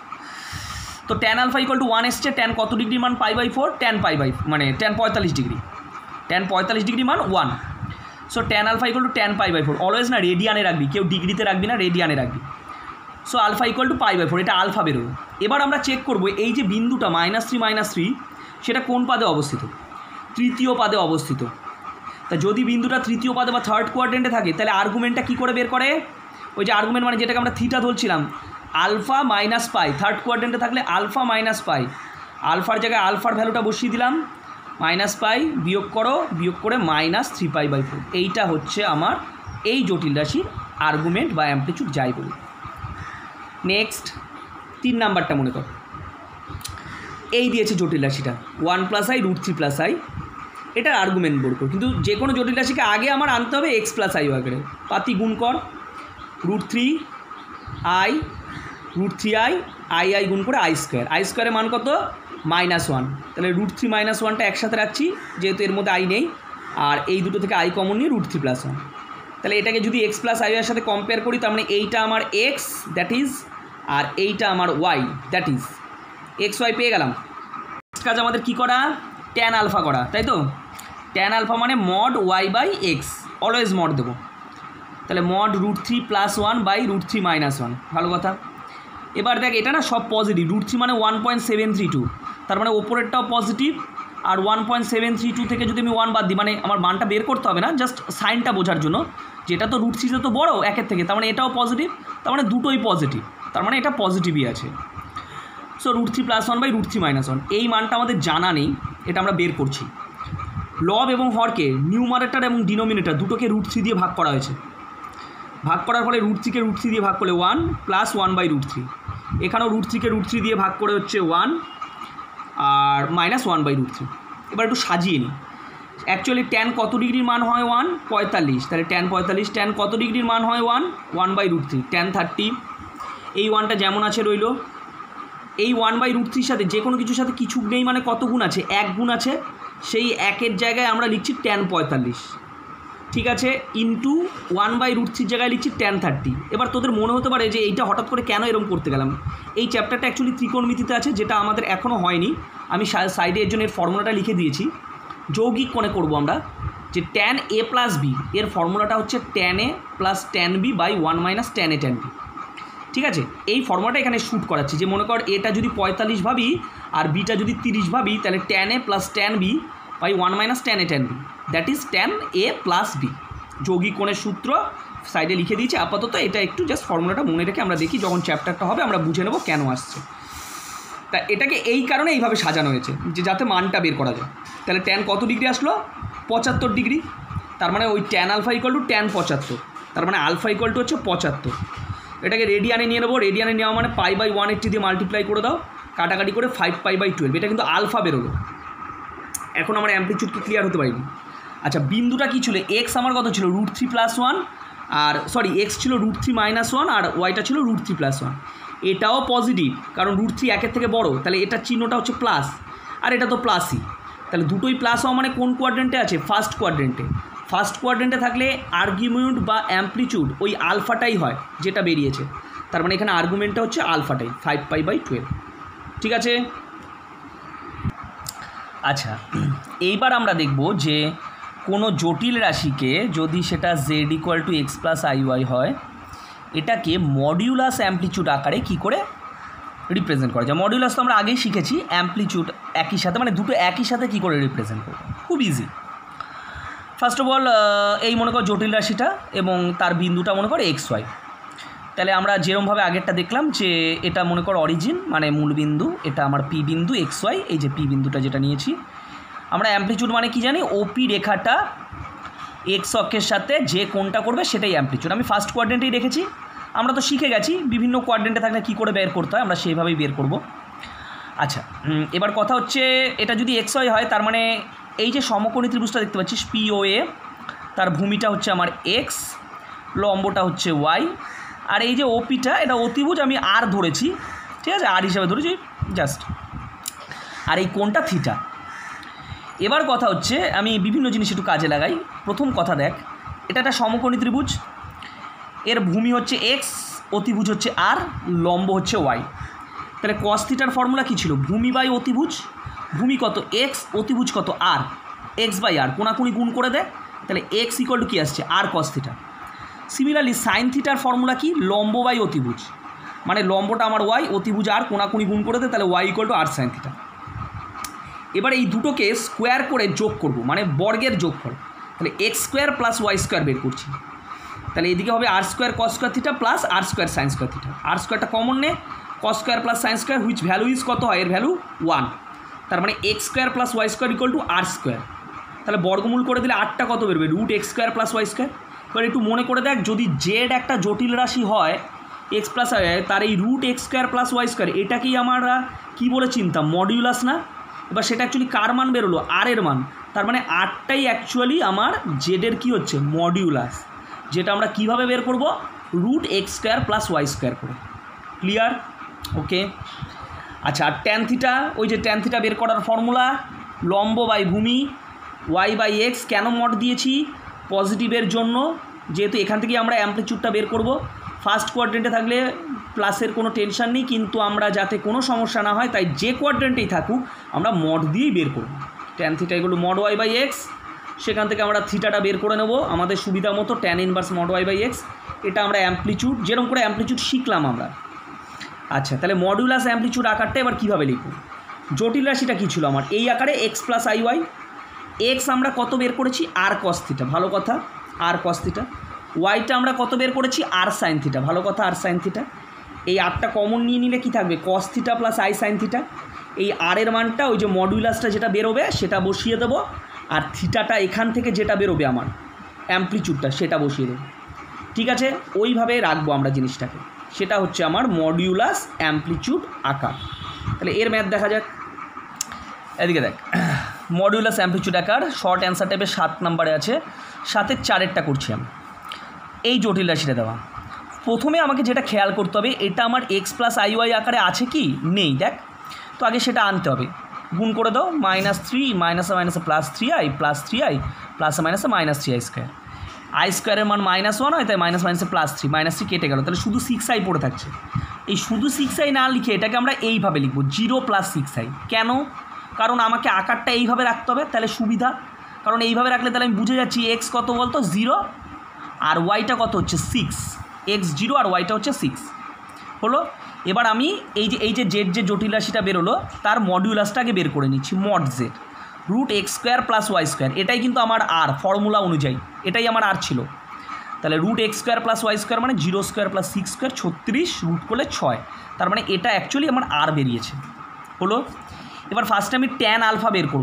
তো ট্যান আলফা = 1 এসছে। ট্যান কত ডিগ্রি মান π/4, ট্যান π/, মানে ট্যান 45 ডিগ্রি, ট্যান 45 ডিগ্রি মান 1। So tan alpha = tan π/4। Always না রেডিয়ানে রাখবি, কেউ ডিগ্রিতে রাখবি না, রেডিয়ানে রাখবি। সো আলফা = π/4, এটা আলফা বেরোবে। এবার আমরা চেক করব এই যে বিন্দুটা -3 সেটা কোন পাদে অবস্থিত, তৃতীয় পাদে অবস্থিত। তা যদি বিন্দুটা তৃতীয় পাদে বা থার্ড কোয়াড্রেন্টে থাকে তাহলে আর্গুমেন্টটা কী করে বের করে, ওই যে আর্গুমেন্ট মানে যেটাকে আমরা থিটা ধরছিলাম, আলফা মাইনাস পাই, থার্ড কোয়াড্রেন্টে থাকলে আলফা মাইনাস পাই, আলফার জায়গায় আলফার ভ্যালুটা বসিয়ে দিলাম, -পাই বিয়োগ করো, বিয়োগ করে -3π/4। এইটা হচ্ছে আমার এই জটিল রাশির আর্গুমেন্ট বা অ্যামপ্লিটিউড যাই বলি। নেক্সট 3 নাম্বারটা মনে কর, এই দিয়েছে জটিল রাশিটা 1 + i √3 + i, এটার আর্গুমেন্ট বের করো। কিন্তু যে কোনো জটিল রাশিকে আগে আমার আনতে হবে x + i আকারে। পাতি গুণ কর, √3i √3i i গুণ করে i স্কোয়ার, i স্কোয়ারের মান কত -1, তাহলে √3 - 1টা একসাথে রাখছি যেহেতু এর মধ্যে i নেই, আর এই দুটো থেকে i কমন নিয়ে √3 + 1। তাহলে এটাকে যদি x + i এর সাথে কম্পেয়ার করি, তার মানে এইটা আমার x দ্যাট ইজ, আর এইটা আমার y that is, X Y পেয়ে গেলাম। নেক্সট কাজ আমাদের কী করা, ট্যান আলফা করা, তাই তো। ট্যান আলফা মানে মড y/x, অলওয়েজ মড দেবো। তাহলে মড √3 + 1 বাই √3 - 1, ভালো কথা। এবার দেখ এটা না সব পজিটিভ, √3 মানে 1.732, তার মানে ওপরেরটাও পজিটিভ, আর 1.732 থেকে যদি আমি 1 বাদ দিই, মানে আমার মানটা বের করতে হবে না, জাস্ট সাইনটা বোঝার জন্য, যেটা তো √3 তো বড় একের থেকে, তার মানে এটাও পজিটিভ, তার মানে দুটোই পজিটিভ, তার মানে এটা পজিটিভই আছে। সো √3 + 1 বাই √3 - 1, এই মানটা আমাদের জানা নেই, এটা আমরা বের করছি। লব এবং হরকে নিউমারেটর এবং ডিনোমিনেটর দুটোকে √3 দিয়ে ভাগ করা হয়েছে। ভাগ করার ফলে √3 কে √3 দিয়ে ভাগ করলে 1 + 1 বাই √3, এখানেও √3 কে √3 দিয়ে ভাগ করে হচ্ছে 1 আর -1 বাই √3। এবার একটু সাজিয়ে নিই। অ্যাকচুয়ালি ট্যান কত ডিগ্রির মান হয় 1, 45, তাহলে ট্যান 45, ট্যান কত ডিগ্রির মান হয় 1 বাই √3, ট্যান 30। এই 1টা যেমন আছে রইল। এই 1 বাই √3 সাথে যে কোনো কিছুর সাথে কিছু নেই, মানে কত গুণ আছে, 1 গুণ আছে, সেই 1-এর জায়গায় আমরা লিখছি ট্যান 45, ঠিক আছে, ইন্টু 1 বাই √3 জায়গায় লিখছি ট্যান 30। এবার তোদের মনে হতে পারে যে এইটা হঠাৎ করে কেন এরকম করতে গেলাম। এই চ্যাপ্টারটা অ্যাকচুয়ালি ত্রিকোণমিতিতে আছে, যেটা আমাদের এখনও হয়নি। আমি সাইডে এর জন্য এর ফর্মুলাটা লিখে দিয়েছি। যৌগিক কোণে করব আমরা, যে ট্যান a + b এর ফর্মুলাটা হচ্ছে tan a + tan b by 1 - tan a tan b, ঠিক আছে। এই ফর্মুলাটা এখানে শ্যুট করাচ্ছি, যে মনে কর এটা যদি 45 ভাবি আর বিটা যদি 30 ভাবি, তাহলে tan a + tan b by 1 - tan a tan b, that is tan a + b। যৌগিক কোণের সূত্র সাইডে লিখে দিয়েছি। আপাতত এটা একটু জাস্ট ফর্মুলাটা মনে রেখে আমরা দেখি, যখন চ্যাপ্টারটা হবে আমরা বুঝে নেব কেন আসছে। তা এটাকে এই কারণে এইভাবে সাজানো হয়েছে, যে যাতে মানটা বের করা যায়। তাহলে ট্যান কত ডিগ্রি আসলো, 75 ডিগ্রি, তার মানে ওই ট্যান আলফা = ট্যান 75, তার মানে আলফা = হচ্ছে 75। এটাকে রেডিয়ানে নিয়ে নেবো, রেডিয়ানে নেওয়া মানে π/180 দিয়ে মাল্টিপ্লাই করে দাও, কাটাকাটি করে 5π/12, এটা কিন্তু আলফা বেরোলো। এখন আমার অ্যাম্পলিটিউড কি ক্লিয়ার হতে পারিনি। আচ্ছা, বিন্দুটা কী ছিল, এক্স আমার কত ছিল, √3 + 1, আর সরি এক্স ছিল √3 - 1 আর ওয়াইটা ছিল √3 + 1। এটাও পজিটিভ, কারণ √3 1-এর থেকে বড়, তাহলে এটার চিহ্নটা হচ্ছে প্লাস, আর এটা তো প্লাসই, তাহলে দুটোই প্লাস হওয়া মানে কোন কোয়াড্রেন্টে আছে, ফার্স্ট কোয়াড্রেন্টে। ফার্স্ট কোয়াড্রেন্টে থাকলে আর্গুমেন্ট বা অ্যাম্পলিটিউড ওই আলফাটাই হয়, যেটা বেরিয়েছে, তার মানে এখানে আর্গুমেন্টটা হচ্ছে আলফাটাই, 5π/12, ঠিক আছে। আচ্ছা, এইবার আমরা দেখব যে কোনো জটিল রাশিকে যদি সেটা z = x + iy হয়, এটাকে মডিউলাস অ্যাম্পলিটিউড আকারে কি করে রিপ্রেজেন্ট করা যায়। মডিউলাস তো আমরা আগেই শিখেছি, অ্যাম্পলিটিউড একই সাথে, মানে দুটো একই সাথে কী করে রিপ্রেজেন্ট করব, খুব ইজি। ফার্স্ট অফ অল এই মনে কর জটিল রাশিটা এবং তার বিন্দুটা মনে কর xy। তাহলে আমরা যেরকমভাবে আগেরটা দেখলাম যে এটা মনে কর অরিজিন মানে মূল বিন্দু, এটা আমার পি বিন্দু xy, এই যে পি বিন্দুটা যেটা নিয়েছি আমরা। অ্যাম্পলিটিউড মানে কি জানি, ওপি রেখাটা এক্স অক্ষের সাথে যে কোণটা করবে সেটাই অ্যাম্পলিটিউড। আমি ফার্স্ট কোয়াড্রেন্টেই রেখেছি, আমরা তো শিখে গেছি বিভিন্ন কোয়াড্রেন্টে থাকলে কী করে বের করতে হয়, আমরা সেইভাবেই বের করব। আচ্ছা, এবার কথা হচ্ছে এটা যদি xy হয়, তার মানে এই যে সমকোণী ত্রিভুজটা দেখতে পাচ্ছিস POA, তার ভূমিটা হচ্ছে আমার x, লম্বটা হচ্ছে y, আর এই যে ওপিটা এটা অতিভুজ, আমি আর ধরেছি, ঠিক আছে, আর হিসাবে ধরেছি জাস্ট, আর এই কোণটা থিটা। এবার কথা হচ্ছে আমি বিভিন্ন জিনিস একটু কাজে লাগাই। প্রথম কথা দেখ, এটা একটা সমকোণী ত্রিভুজ, এর ভূমি হচ্ছে x, অতিভুজ হচ্ছে r, লম্ব হচ্ছে y। তাহলে cos থিটার ফর্মুলা কী ছিল, ভূমি বাই অতিভুজ, ভূমি কত x, অতিভুজ কত r, x/r, কোনাকুনি গুণ করে দেয়, তাহলে x = কী আসছে, r cos theta. Similarly sine থিটার ফর্মুলা কি, লম্ব বাই অতিভুজ, মানে লম্বটা আমার y, অতিভুজ r, কোনাকুনি গুণ করে দেয়, তাহলে y = r sin থিটা। এবার এই দুটোকে স্কোয়ার করে যোগ করব, মানে বর্গের যোগফল, তাহলে x² + y² বের করছি। তাহলে এদিকে হবে r² cos² theta plus r² sin² theta. r²টা কমন নে, cos² + sin² which value is কত হয়, এর ভ্যালু 1, তার মানে x² + y² = r²। তাহলে বর্গমূল করে দিলে আরটা কত বেরোবে, √x² + y²। এবার একটু মনে করে দেখ, যদি জেড একটা জটিল রাশি হয় x + y, তার এই √x² + y², এটাকেই আমরা কী বলে চিনতাম, মডিউলাস না। এবার সেটা অ্যাকচুয়ালি কার মান বেরোলো, আর এর মান, তার মানে আরটাই অ্যাকচুয়ালি আমার জেডের কী হচ্ছে, মডিউলাস, যেটা আমরা কিভাবে বের করব, √x² + y² করে। ক্লিয়ার? ওকে। আচ্ছা, আর ট্যান থিটা, ওই যে ট্যান থিটা বের করার ফর্মুলা, লম্ব বাই ভূমি, y/x, কেন মড দিয়েছি, পজিটিভের জন্য, যেহেতু এখান থেকেই আমরা অ্যাম্পলিটিউডটা বের করব। ফার্স্ট কোয়াড্রেন্টে থাকলে প্লাসের কোনো টেনশন নেই, কিন্তু আমরা যাতে কোনো সমস্যা না হয় তাই যে কোয়াড্রেন্টেই থাকুক আমরা মড দিয়েই বের করব। ট্যান থিটা = mod y/x সেখান থেকে আমরা থিটাটা বের করে নেব আমাদের সুবিধা মতো, tan inverse mod y by x. এটা আমরা অ্যাম্পলিচিউড, যেরকম করে অ্যাম্পলিচিউড শিখলাম আমরা। আচ্ছা, তাহলে মডুলাস অ্যাম্পলিচিউড আকারটা এবার কীভাবে লিখব? জটিল রাশিটা কী ছিল আমার? এই আকারে x plus i y. X আমরা কত বের করেছি? আর কস থিটা, ভালো কথা, আর কস থিটা। ওয়াইটা আমরা কত বের করেছি? আর সাইন থিটা, ভালো কথা, আর সাইন থিটা। এই আরটা কমন নিয়ে নিলে কী থাকবে? Cos theta plus i sine theta. এই আরের মানটা ওই যে মডুলাসটা যেটা বেরোবে সেটা বসিয়ে দেবো, আর থিটাটা এখান থেকে যেটা বেরোবে আমার অ্যাম্পলিচিউডটা সেটা বসিয়ে দেবো। ঠিক আছে, ওইভাবে রাখবো আমরা জিনিসটাকে। সেটা হচ্ছে আমার মডিউলাস অ্যাম্পলিচিউড আকার। তাহলে এর ম্যাথ দেখা যাক। এদিকে দেখ, মডিউলাস অ্যাম্পলিচিউড আকার শর্ট অ্যান্সার টাইপে 7 নম্বরে আছে, 7-এর 4-এরটা করছি আমি। এই জটিল রাশিটা দেওয়া, প্রথমে আমাকে যেটা খেয়াল করতে হবে, এটা আমার এক্স প্লাস আই ওয়াই আকারে আছে কি নেই, দেখ তো আগে সেটা আনতে হবে। গুণ করে দাও, -3 মাইনাসে মাইনাসে +3i প্লাস 3i প্লাসে মাইনাসে -3i স্কোয়ার। আই স্কোয়ারের মান -1 হয়, তাই মাইনাস মাইনাসে +3, -3 কেটে গেল, তাহলে শুধু 6i পড়ে থাকছে। এই শুধু 6i না লিখে এটাকে আমরা এইভাবে লিখবো, 0 + 6i। কেন? কারণ আমাকে আকারটা এইভাবে রাখতে হবে, তাহলে সুবিধা। কারণ এইভাবে রাখলে তাহলে আমি বুঝে যাচ্ছি এক্স কত বলতো 0, আর ওয়াইটা কত হচ্ছে 6। এক্স 0 আর ওয়াইটা হচ্ছে 6 হলো। এবার আমি এই যে জেড যে জটিল রাশিটা বেরোলো তার মডিউলাসটাকে বের করে নিচ্ছি, মড জেড √x² + y²। এটাই কিন্তু আমার আর, ফর্মুলা অনুযায়ী এটাই আমার আর ছিল। তাহলে √x² + y² মানে 0² + 6² 36, রুট করলে 6, তার মানে এটা অ্যাকচুয়ালি আমার আর বেরিয়েছে হলো। এবার ফার্স্টে আমি ট্যান আলফা বের করব,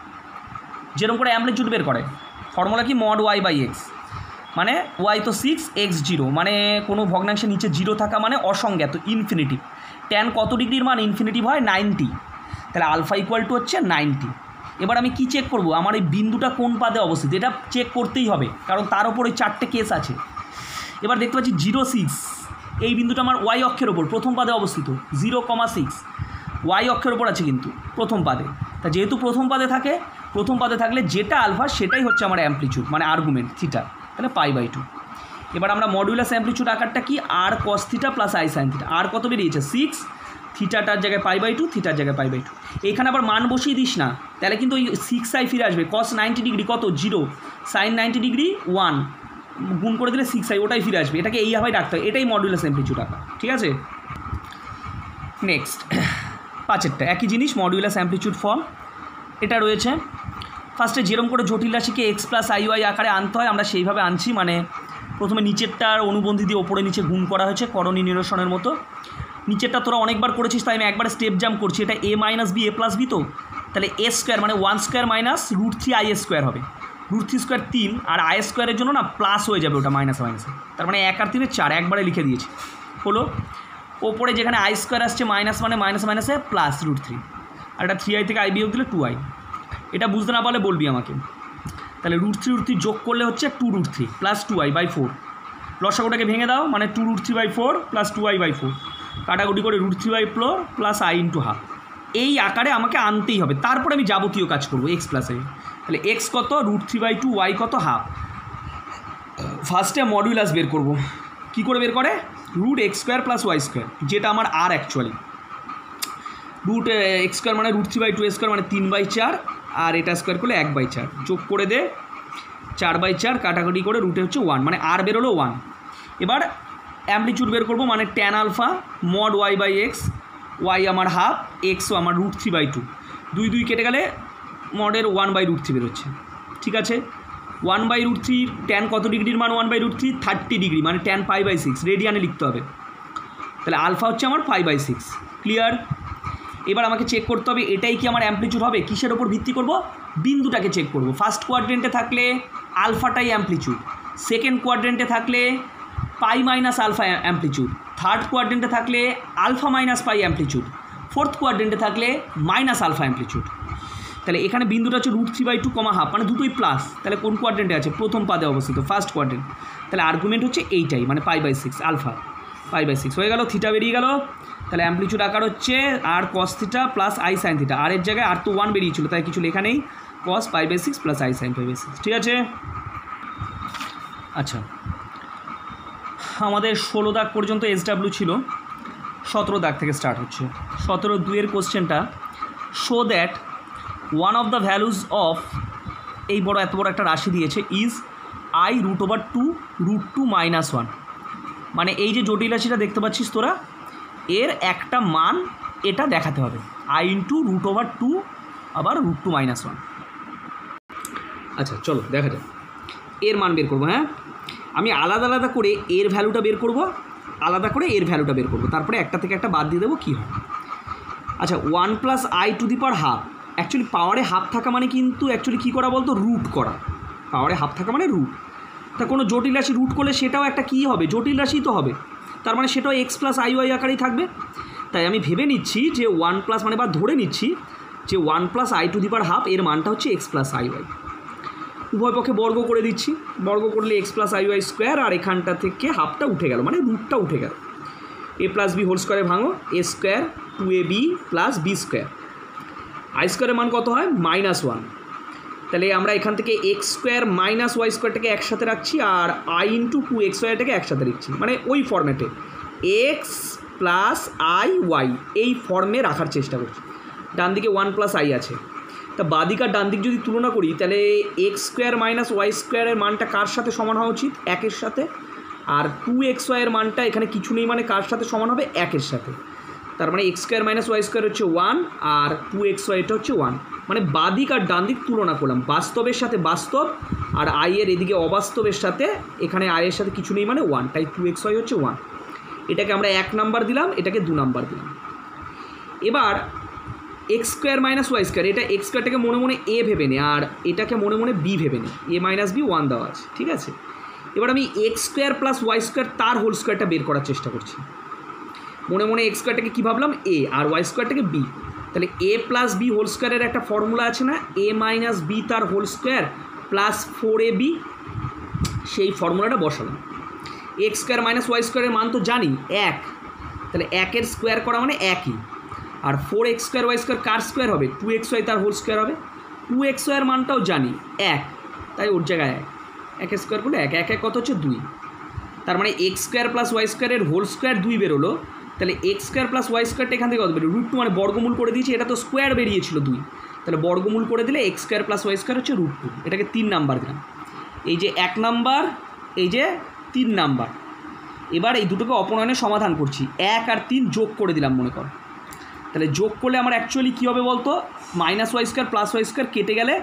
যেরকম করে অ্যাম্পলিচিউড বের করে। ফর্মুলা কি? মড ওয়াই বাই এক্স, মানে ওয়াই তো 6, এক্স 0, মানে কোনো ভগ্নাংশের নিচে 0 থাকা মানে অসংজ্ঞাত, ইনফিনিটিভ। ট্যান কত ডিগ্রির মান ইনফিনিটিভ হয়? 90। তাহলে আলফা ইকুয়াল টু হচ্ছে 90। এবার আমি কি চেক করব? আমার এই বিন্দুটা কোন পাদে অবস্থিত, এটা চেক করতেই হবে, কারণ তার ওপর ওই 4টে কেস আছে। এবার দেখতে পাচ্ছি 0,6, এই বিন্দুটা আমার ওয়াই অক্ষের ওপর প্রথম পাদে অবস্থিত, 0,6 ওয়াই অক্ষের ওপর আছে কিন্তু প্রথম পাদে। তা যেহেতু প্রথম পাদে থাকে, প্রথম পাদে থাকলে যেটা আলফা সেটাই হচ্ছে আমার অ্যাম্পলিচিউড, মানে আর্গুমেন্ট থিটা, তাহলে π/2। এবার আমরা মডিউলাস অ্যাম্পলিচিউড আকারটা কি? R cos theta plus i sine theta. R কত বেরিয়েছে? 6, থিটাটার জায়গায় π/2, থিটার জায়গায় π/2। এখানে আবার মান বসিয়ে দিস না, তাহলে কিন্তু ওই 6i ফিরে আসবে। কস 90 ডিগ্রি কত? 0, সাইন 90 ডিগ্রি 1, গুণ করে দিলে 6i, ওটাই ফিরে আসবে। এটাকে এইভাবে রাখতে হবে, এটাই মডিউলাস অ্যাম্পলিচিউড আকার। ঠিক আছে, নেক্সট 5-এরটা একই জিনিস, মডিউলাস অ্যাম্পলিচিউড ফর্ম এটা রয়েছে। ফার্স্টে যেরকম করে জটিল রাশিকে এক্স প্লাস আই ওয়াই আকারে আনতে হয় আমরা সেইভাবে আনছি, মানে প্রথমে নিচেরটার অনুবন্ধী দিয়ে ওপরে নিচে গুণ করা হয়েছে করণী নিরসনের মতো। নিচেরটা তোরা অনেকবার করেছিস, তাই আমি একবার স্টেপ জাম্প করছি। এটা a - b a + b, তো তাহলে a² মানে 1² মাইনাস √3i² হবে, √3² 3, আর i² জন্য না প্লাস হয়ে যাবে, ওটা মাইনাসে মাইনাসে, তার মানে 1 আর 3 4, একবারে লিখে দিয়েছি হলো। ওপরে যেখানে i² আসছে মাইনাস, মানে মাইনাসে মাইনাসে প্লাস √3, আর এটা 3i থেকে i বিয়োগ দিলে 2i। এটা বুঝতে না পারলে বলবি আমাকে। তাহলে √3 যোগ করলে হচ্ছে 2√3 প্লাস 2i/4। লসাগুটাকে ভেঙে দাও, মানে 2√3/4 প্লাস 2i/4, কাটাকুটি করে √3/4 প্লাস i × ½ এই আকারে আমাকে আনতেই হবে। তারপরে আমি যাবতীয় কাজ করবো এক্স প্লাস আই। তাহলে এক্স কত? √3/2, ওয়াই কত? ½ ফার্স্টে মডিউলাস বের করব। কি করে বের করে? √x² + y², যেটা আমার আর অ্যাকচুয়ালি। √x² মানে √3/2 মানে 3/4, আর এটা স্কোয়ার করলে 1/4, যোগ করে দে 4/4, কাটাকাটি করে রুটে হচ্ছে 1, মানে আর বেরোলো 1। এবার অ্যাম্পলিচিউড বের করবো, মানে tan alpha mod y by x, y আমার ½ এক্সও আমার √3/2, 2 2 কেটে গেলে মডের 1/√3 বেরোচ্ছে। ঠিক আছে, 1/√3 ট্যান কত ডিগ্রির মান? 1/√3 30 ডিগ্রি, মানে ট্যান π/6, রেডিয়ানে লিখতে হবে। তাহলে আলফা হচ্ছে আমার π/6। ক্লিয়ার? এবার আমাকে চেক করতে হবে এটাই কি আমার অ্যাম্পলিচিউড হবে। কিসের ওপর ভিত্তি করব? বিন্দুটাকে চেক করব। ফার্স্ট কোয়াড্রেন্টে থাকলে আলফাটাই অ্যাম্পলিচিউড, সেকেন্ড কোয়াড্রেন্টে থাকলে π - আলফা অ্যাম্পলিচিউড, থার্ড কোয়াড্রেন্টে থাকলে আলফা - π অ্যাম্পলিচিউড, ফোর্থ কোয়াড্রেন্টে থাকলে মাইনাস আলফা অ্যাম্পলিচিউড। তাহলে এখানে বিন্দুটা হচ্ছে √3/2, ½ মানে দুটোই প্লাস। তাহলে কোন কোয়াড্রেন্টে আছে? প্রথম পাদে অবস্থিত, ফার্স্ট কোয়াড্রেন্ট। তাহলে আর্গুমেন্ট হচ্ছে এইটাই, মানে π/6, আলফা π/6 হয়ে গেল, থিটা বেরিয়ে গেল। তাহলে অ্যাম্পলিচিউড আকার হচ্ছে r cos theta plus i sine theta. R এর জায়গায় আর তো 1 বেরিয়েছিল, তাই কিছু লেখা নেই, কস π/6 প্লাস আই সাইন π/6। ঠিক আছে, আচ্ছা আমাদের 16 দাগ পর্যন্ত SW ছিল, 17 দাগ থেকে স্টার্ট হচ্ছে। 17-2 কোশ্চেনটা, show that one of the values of এই বড় এত বড় একটা রাশি দিয়েছে ইজ আই √2 √2 - 1, মানে এই যে জটিল রাশিটা দেখতে পাচ্ছিস তোরা, এর একটা মান এটা দেখাতে হবে, আই ইন্টু √2 আবার √2 - 1। আচ্ছা চলো দেখা যাক এর মান বের করবো। হ্যাঁ, আমি আলাদা আলাদা করে এর ভ্যালুটা বের করব, আলাদা করে এর ভ্যালুটা বের করব, তারপরে একটা থেকে একটা বাদ দিয়ে দেবো কী হয়। আচ্ছা 1 + i⁻², অ্যাকচুয়ালি পাওয়ারে হাফ থাকা মানে কিন্তু অ্যাকচুয়ালি কী করা বলতো, রুট করা। পাওয়ারে হাফ থাকা মানে রুট। তা কোনো জটিল রাশি রুট করলে সেটাও একটা কী হবে, জটিল রাশি তো হবে, তার মানে সেটাও x + iy আকারেই থাকবে। তাই আমি ভেবে নিচ্ছি যে 1+ মানে বা ধরে নিচ্ছি যে 1 + i⁻² এর মানটা হচ্ছে x + iy। উভয় পক্ষে বর্গ করে দিচ্ছি, বর্গ করলে x + iy², আর এখানটা থেকে হাফটা উঠে গেল, মানে রুটটা উঠে গেল। a + b হোল স্কোয়ারে ভাঙো, a² 2ab + b², i² মান কত হয় -1। তাহলে আমরা এখান থেকে x² - y² একসাথে রাখছি, আর i × 2xy একসাথে লিখছি, মানে ওই ফর্ম্যাটে x + iy এই ফর্মে রাখার চেষ্টা করছি। ডান দিকে 1 + i আছে, তা বাদিক আর ডান দিক যদি তুলনা করি তাহলে x² - y² এর মানটা কার সাথে সমান হওয়া উচিত, 1-এর সাথে, আর 2xy এর মানটা এখানে কিছু নেই মানে কার সাথে সমান হবে, 1-এর সাথে। তার মানে x² - y² হচ্ছে 1 আর 2xy এটা হচ্ছে 1, মানে বাদিক আর ডান দিক তুলনা করলাম, বাস্তবের সাথে বাস্তব আর i এর এদিকে অবাস্তবের সাথে, এখানে i এর সাথে কিছু নেই মানে 1, তাই 2xy হচ্ছে 1। এটাকে আমরা 1 নাম্বার দিলাম, এটাকে 2 নাম্বার দিলাম। এবার x² - y², এটা x²টাকে মনে মনে a ভেবে নে, আর এটাকে মনে মনে b ভেবে নে, a - b 1 দেওয়া আছে, ঠিক আছে। এবার আমি x² + y² তার হোল স্কোয়ারটা বের করার চেষ্টা করছি। মনে মনে x²টাকে কী ভাবলাম, a, আর y²টাকে b। তাহলে a + b হোল স্কোয়ারের একটা ফর্মুলা আছে না, a - b তার হোল স্কোয়ার প্লাস 4ab, সেই ফর্মুলাটা বসালাম। x² - y² এর মান তো জানি 1, তাহলে 1-এর স্কোয়ার করা মানে 1ই, আর 4x² y² কার স্কোয়ার হবে, 2xy তার হোল স্কোয়ার হবে। 2xy এর মানটাও জানি 1, তাই ওর জায়গায় 1-এর স্কোয়ার করলে 1, 1 কত হচ্ছে 2। তার মানে x² + y² এর হোল স্কোয়ার 2 বেরোলো, তাহলে x² + y² এখান থেকে কত বেরোলো, √2, মানে বর্গমূল করে দিয়েছি, এটা তো স্কোয়ার বেরিয়েছিল 2, তাহলে বর্গমূল করে দিলে x² + y² হচ্ছে √2, এটাকে 3 নাম্বার দিলাম। এই যে 1 নাম্বার, এই যে 3 নাম্বার। এবার এই দুটোকে অপনয়নে সমাধান করছি, 1 আর 3 যোগ করে দিলাম মনে কর। তাহলে যোগ করলে আমার অ্যাকচুয়ালি কী হবে বলতো, -y² + y² কেটে গেলে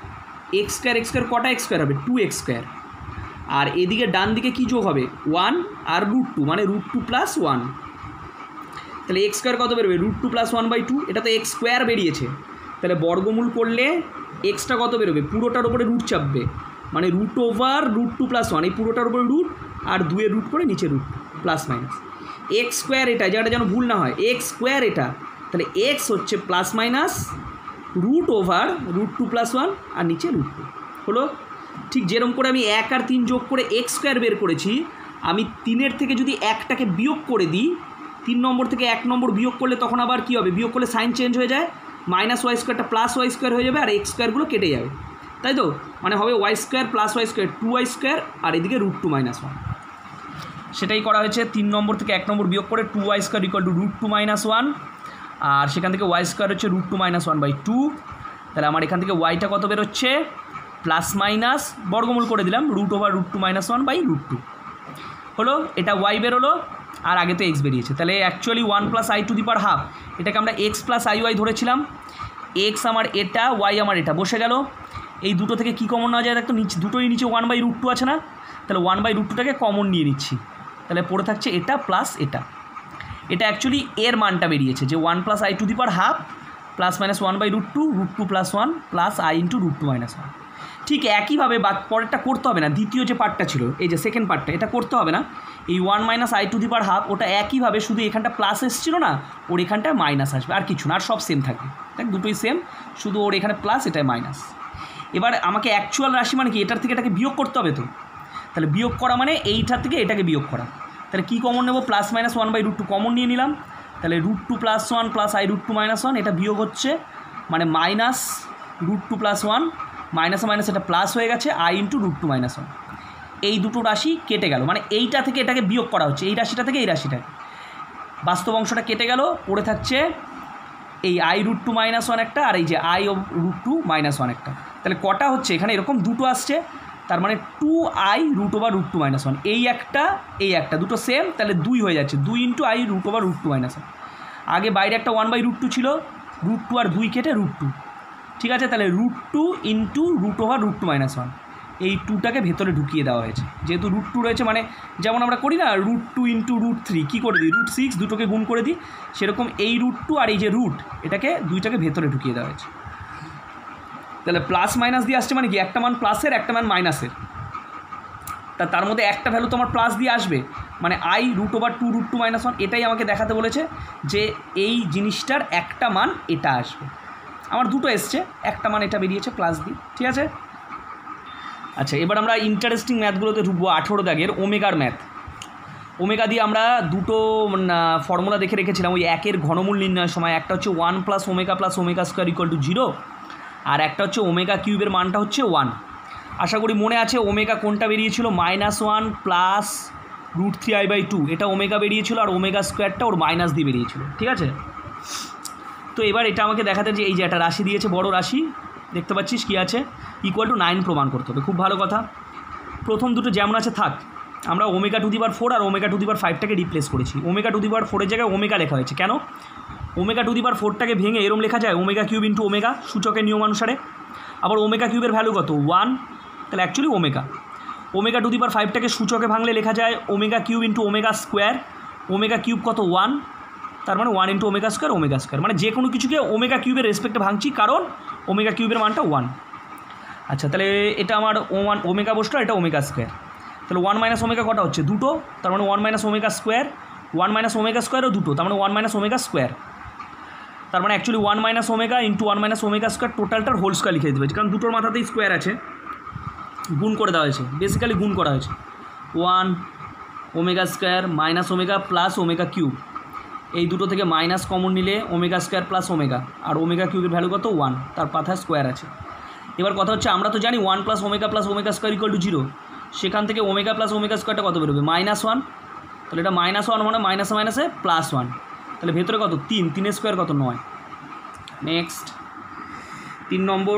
x² কটা x² হবে, 2x², আর এদিকে ডান দিকে কী যোগ হবে, 1 আর √2, মানে √2 + 1। তাহলে x² কত বেরোবে, √2 + 1/2, এটা তো x² বেরিয়েছে, তাহলে বর্গমূল করলে xটা কত বেরোবে, পুরোটার উপরে রুট চাপবে, মানে √2 + 1, এই পুরোটার উপরে রুট, আর 2-এর রুট করে নিচে রুট, +- x² এটা, যেটা যেন ভুল না হয়, x² এটা, তাহলে x হচ্ছে √2 + 1 আর নিচে √2 হলো। ঠিক যেরকম করে আমি 1 আর 3 যোগ করে x² বের করেছি, আমি 3-এর থেকে যদি 1টাকে বিয়োগ করে দিই, 3 নম্বর থেকে 1 নম্বর বিয়োগ করলে তখন আবার কী হবে, বিয়োগ করলে সাইন চেঞ্জ হয়ে যায়, -y²টা +y² হয়ে যাবে, আর x²গুলো কেটে যাবে, তাই তো, মানে হবে y² + y², 2y², আর এদিকে √2 - 1। সেটাই করা হয়েছে, 3 নম্বর থেকে 1 নম্বর বিয়োগ করে 2y² = √2 - 1, আর সেখান থেকে y² হচ্ছে √2 - 1/2। তাহলে আমার এখান থেকে yটা কত বেরোচ্ছে, প্লাস বর্গমূল করে দিলাম, √2 - 1/√2 হলো, এটা y বেরোলো, আর আগে তো x বেরিয়েছে। তাহলে অ্যাকচুয়ালি 1 + i⁻², এটাকে আমরা x + iy ধরেছিলাম, x আমার এটা, y আমার এটা বসে গেল। এই দুটো থেকে কী কমন নেওয়া যায়, দেখতো নিচে দুটোই নিচে 1/√2 আছে না, তাহলে 1/√2টাকে কমন নিয়ে নিচ্ছি, তাহলে পড়ে থাকছে এটা প্লাস এটা। এটা অ্যাকচুয়ালি এর মানটা বেরিয়েছে যে 1 + i⁻² ± 1/√2, √2 + 1 প্লাস i × √2 - 1। ঠিক একইভাবে পরেরটা করতে হবে না, দ্বিতীয় যে পার্টটা ছিল, এই যে সেকেন্ড পার্টটা, এটা করতে হবে না। এই 1 - i⁻², ওটা একইভাবে, শুধু এখানটা প্লাস এসেছিলো না, ওর এখানটা মাইনাস আসবে, আর কিছু না, আর সব সেম থাকবে, দেখ দুটোই সেম, শুধু ওর এখানে প্লাস, এটাই মাইনাস। এবার আমাকে অ্যাকচুয়াল রাশি মানে কি, এটার থেকে এটাকে বিয়োগ করতে হবে তো, তাহলে বিয়োগ করা মানে এইটার থেকে এটাকে বিয়োগ করা। তাহলে কী কমন নেব, ± 1/√2 কমন নিয়ে নিলাম, তাহলে √2 + 1 প্লাস i √2 - 1, এটা বিয়োগ হচ্ছে, মানে -√2 + 1, মাইনাস এটা প্লাস হয়ে গেছে i × √2 - 1। এই দুটো রাশি কেটে গেল, মানে এইটা থেকে এটাকে বিয়োগ করা হচ্ছে, এই রাশিটা থেকে এই রাশিটাকে, বাস্তব অংশটা কেটে গেল, পড়ে থাকছে এই i √2 - 1 একটা, আর এই যে i √2 - 1 একটা। তাহলে কটা হচ্ছে এখানে এরকম দুটো আসছে, তার মানে 2i √/√2 - 1, এই একটা দুটো সেম, তাহলে 2 হয়ে যাচ্ছে, 2 × i √/√2 - 1। আগে বাইরে একটা 1/√2 ছিল, √2 আর 2 কেটে √2, ঠিক আছে। তাহলে √2 × √/√2 - 1, এই 2টাকে ভেতরে ঢুকিয়ে দেওয়া হয়েছে। যেহেতু √2 রয়েছে, মানে যেমন আমরা করি না √2 × √3 কী করে দিই, √6 দুটোকে গুণ করে দিই, সেরকম এই √2 আর এই যে এটাকে দুইটাকে ভেতরে ঢুকিয়ে দেওয়া হয়েছে। তাহলে প্লাস মাইনাস দিয়ে আসছে মানে কি, একটা মান প্লাসের একটা মান মাইনাসের, তার মধ্যে একটা ভ্যালু তোমার প্লাস দিয়ে আসবে, মানে i √/2√2 - 1, এটাই আমাকে দেখাতে বলেছে যে এই জিনিসটার একটা মান এটা আসবে। আমার দুটো এসছে, একটা মান এটা বেরিয়েছে প্লাস দিয়ে, ঠিক আছে। আচ্ছা, এবার আমরা ইন্টারেস্টিং ম্যাথগুলোতে ঢুকবো। 18 দাগের ওমেগার ম্যাথ। ওমেগা দিয়ে আমরা দুটো ফর্মুলা দেখে রেখেছিলাম ওই একের ঘনমূল নির্ণয়ের সময়। একটা হচ্ছে 1 + ওমেগা + ওমেগা স্কোয়ার = 0, আর একটা হচ্ছে ওমেগা কিউবের মানটা হচ্ছে 1। আশা করি মনে আছে ওমেগা কোনটা বেরিয়েছিল, -1 + √3i/2, এটা ওমেগা বেরিয়েছিল, আর ওমেগা স্কোয়ারটা ওর মাইনাস দিয়ে বেরিয়েছিল, ঠিক আছে। তো এবার এটা আমাকে দেখাতে যে এই যে একটা রাশি দিয়েছে, বড় রাশি দেখতে পাচ্ছিস কী আছে, = 9 প্রমাণ করতে হবে। খুব ভালো কথা, প্রথম দুটো যেমন আছে থাক, আমরা ω⁴ আর ω⁵টাকে রিপ্লেস করেছি। ω⁴ জায়গায় ওমেগা লেখা হয়েছে, কেন? ω⁴টাকে ভেঙে এরম লেখা যায় ω³ × ω, সূচকের নিয়ম অনুসারে। আবার ω³ ভ্যালু কত, 1, তাহলে অ্যাকচুয়ালি ওমেগা। ω⁵টাকে সূচকে ভাঙলে লেখা যায় ω³ × ω², ω³ কত, 1, তার মানে 1 × ω², মানে যে কোনো কিছুকে ω³ রেসপেক্টে ভাঙছি, কারণ ω³ মানটা 1। আচ্ছা, তাহলে এটা আমার ওমেগা বসলো, এটা ω², তাহলে 1 - ওমেগা কটা হচ্ছে, দুটো, তার মানে 1 - ω², 1 - ω²ও দুটো, তার মানে 1 - ω², তার মানে অ্যাকচুয়ালি 1 - ওমেগা × 1 - ω² টোটালটার হোল স্কোয়ার লিখে দিতে হবে, কারণ দুটোর মাথাতেই স্কোয়ার আছে, গুণ করে দেওয়া হয়েছে, বেসিক্যালি গুণ করা হয়েছে। 1 ω² - ওমেগা + ω³, এই দুটো থেকে মাইনাস কমন নিলে ω² + ওমেগা, আর ω³ ভ্যালু কত, 1, তার পাথায় স্কোয়ার আছে। এবার কথা হচ্ছে আমরা তো জানি 1 + ওমেগা + ওমেগা² = 0, সেখান থেকে ওমেগা + ওমেগা² কত বেরোবে, -1, তাহলে এটা -1 মানে মাইনাসে মাইনাসে +1, তাহলে ভেতরে কত, 3, 3 স্কোয়ার কত, 9। নেক্সট 3 নম্বর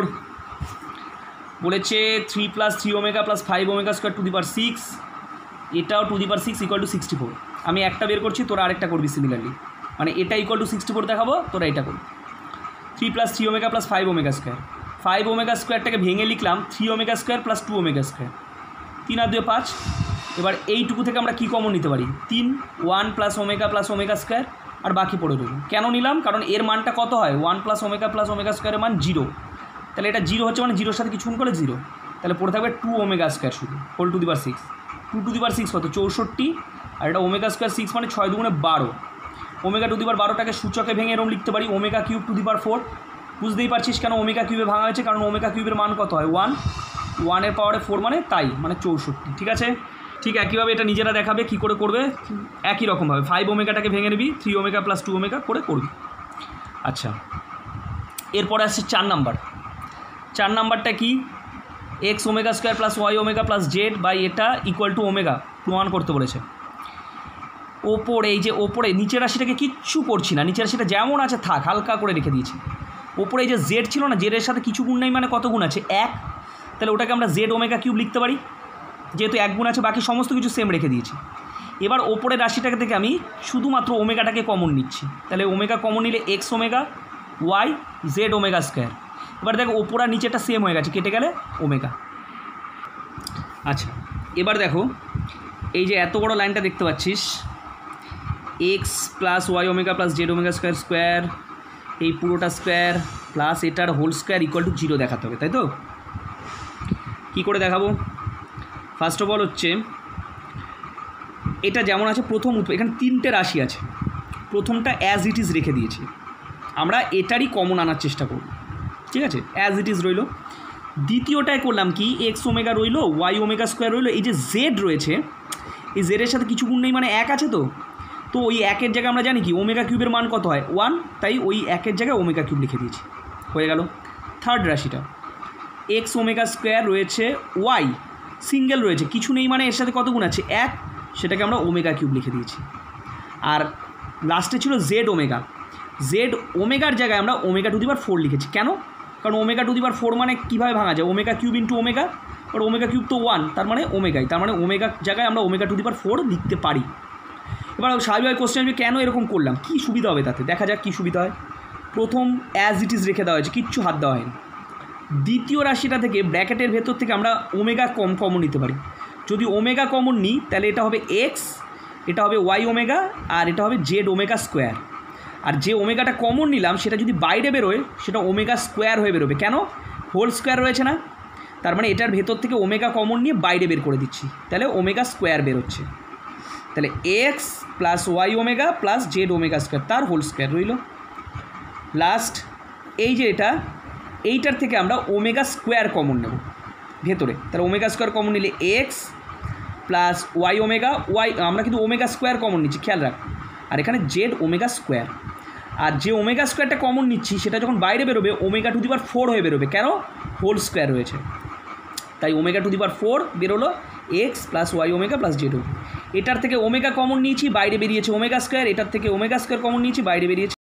বলেছে 3 + 3ω + 5ω² 6, এটাও 2⁶ = 64। আমি একটা বের করছি, তোরা আরেকটা করবি সিমিলারলি, মানে এটা = 64 দেখাবো, তোরা এটা করবি। 3 + 3ω + 5ω², 5ω²টাকে ভেঙে লিখলাম 3ω² + 2ω², 3 আর 2 5। এবার এইটুকু থেকে আমরা কী কমন নিতে পারি, 3, 1 + ওমেগা + ওমেগা², আর বাকি পড়ে রইল। কেন নিলাম, কারণ এর মানটা কত হয়, 1 + ওমেগা + ওমেগা² মান 0, তাহলে এটা 0 হচ্ছে, মানে 0-র সাথে কিছু গুণ করলে 0, তাহলে পড়ে থাকবে 2ω² শুধু, ⁻6, 2⁻6 কত, 64, আর এটা ω² 6 মানে 6 × 2 = 12। ω⁻12টাকে সূচকে ভেঙে এরকম লিখতে পারি ω³ 4, বুঝতেই পারছিস কেন ω³ ভাঙা হয়েছে, কারণ ω³ মান কত হয়, 1, 1 × 4 মানে তাই, মানে 64, ঠিক আছে। ঠিক একইভাবে এটা নিজেরা দেখাবে কী করে করবে, একই রকমভাবে 5ω টাকে ভেঙে নিবি 3ω + 2ω করে করবি। আচ্ছা, এরপরে আসছে 4 নাম্বার। 4 নাম্বারটা কি, x⁻² + y⁻ + z বাই এটা = ওমেগা প্রমাণ করতে বলেছে। ওপরে এই যে ওপরে নিচের রাশিটাকে কিচ্ছু করছি না, নিচের রাশিটা যেমন আছে থাক, হালকা করে রেখে দিয়েছি। ওপরে এই যে জেড ছিল না, জেডের সাথে কিছু গুণ নেই, মানে কত গুণ আছে, 1, তাহলে ওটাকে আমরা z⁻³ লিখতে পারি, যেহেতু 1 গুণ আছে, বাকি সমস্ত কিছু সেম রেখে দিয়েছি। এবার ওপরের রাশিটাকে থেকে আমি শুধুমাত্র ওমেগাটাকে কমন নিচ্ছি, তাহলে ওমেগা কমন নিলে x⁻, y, z⁻²। এবার দেখো ওপর আর নিচেটা সেম হয়ে গেছে, কেটে গেলে ওমেগা। আচ্ছা, এবার দেখো এই যে এত বড় লাইনটা দেখতে পাচ্ছিস, x + y⁻ + z⁻² এই পুরোটা স্কোয়ার প্লাস এটার হোল স্কোয়ার = 0 দেখাতে হবে, তাই তো। কী করে দেখাবো, ফার্স্ট অফ অল হচ্ছে এটা যেমন আছে প্রথম, এখানে 3টে রাশি আছে, প্রথমটা অ্যাজ ইট ইজ রেখে দিয়েছি, আমরা এটারই কমন আনার চেষ্টা করব, ঠিক আছে, অ্যাজ ইট ইজ রইল। দ্বিতীয়টায় করলাম কি, x⁻ রইল, y⁻² রইল, এই যে জেড রয়েছে, এই জেডের সাথে কিছু গুণ নেই, মানে 1 আছে, তো ওই 1-এর জায়গায় আমরা জানি কি ω³ মান কত হয়, 1, তাই ওই 1-এর জায়গায় ω³ লিখে দিয়েছি, হয়ে গেল। থার্ড রাশিটা x⁻² রয়েছে, y সিঙ্গেল রয়েছে, কিছু নেই, মানে এর সাথে কত গুণ আছে, 1, সেটাকে আমরা ω³ লিখে দিয়েছি। আর লাস্টে ছিল z⁻, z⁻ জায়গায় আমরা ω⁻4 লিখেছি, কেন, কারণ ওমেগা টু দি পাওয়ার 4 মানে কীভাবে ভাঙা যায়, ওমেগা কিউব ইন্টু ওমেগা, আর ওমেগা কিউব তো 1, তার মানে ওমেগাই, তার মানে ওমেগা জায়গায় আমরা ওমেগা টু দি পাওয়ার 4 লিখতে পারি। এবার স্বাভাবিক কোশ্চেন আসবে কেন এরকম করলাম, কী সুবিধা হবে তাতে, দেখা যাক কী সুবিধা হয়। প্রথম অ্যাজ ইট ইজ রেখে দেওয়া হয়েছে, কিচ্ছু হাত দেওয়া হয়নি। দ্বিতীয় রাশিটা থেকে ব্র্যাকেটের ভেতর থেকে আমরা ওমেগা কমন নিতে পারি। যদি ওমেগা কমন নিই তাহলে এটা হবে এক্স, এটা হবে ওয়াই ওমেগা, আর এটা হবে জেড ওমেগা স্কোয়ার। আর যে ওমেগাটা কমন নিলাম সেটা যদি বাইরে বেরোয় সেটা ওমেগা স্কোয়ার হয়ে বেরোবে, কেন, হোল স্কোয়ার রয়েছে না, তার মানে এটার ভেতর থেকে ওমেগা কমন নিয়ে বাইরে বের করে দিচ্ছি, তাহলে ওমেগা স্কোয়ার বেরোচ্ছে। তাহলে x plus y omega plus z omega square তার হোল স্কোয়ার রইল। লাস্ট এই যে এইটার থেকে আমরা ওমেগা স্কোয়ার কমন নেব ভেতরে, তাহলে ওমেগা স্কোয়ার কমন নিলে x plus y omega, y আমরা কিন্তু ওমেগা স্কোয়ার কমন নিচ্ছি, খেয়াল রাখ, আর এখানে জেড ওমেগা স্কোয়ার। আর যে ওমেগা স্কোয়ারটা কমন নিচ্ছি সেটা যখন বাইরে বেরোবে ওমেগা টু দি পাওয়ার 4 হয়ে বেরোবে, কেন, হোল স্কোয়ার রয়েছে, তাই ওমেগা টু দি পাওয়ার 4 বেরোলো x plus y omega plus z omega. এটার থেকে ওমেগা কমন নিয়েছি বাইরে বেরিয়েছে ওমেগা স্কোয়ার, এটার থেকে ওমেগা স্কোয়ার কমন নিয়েছি বাইরে বেরিয়েছে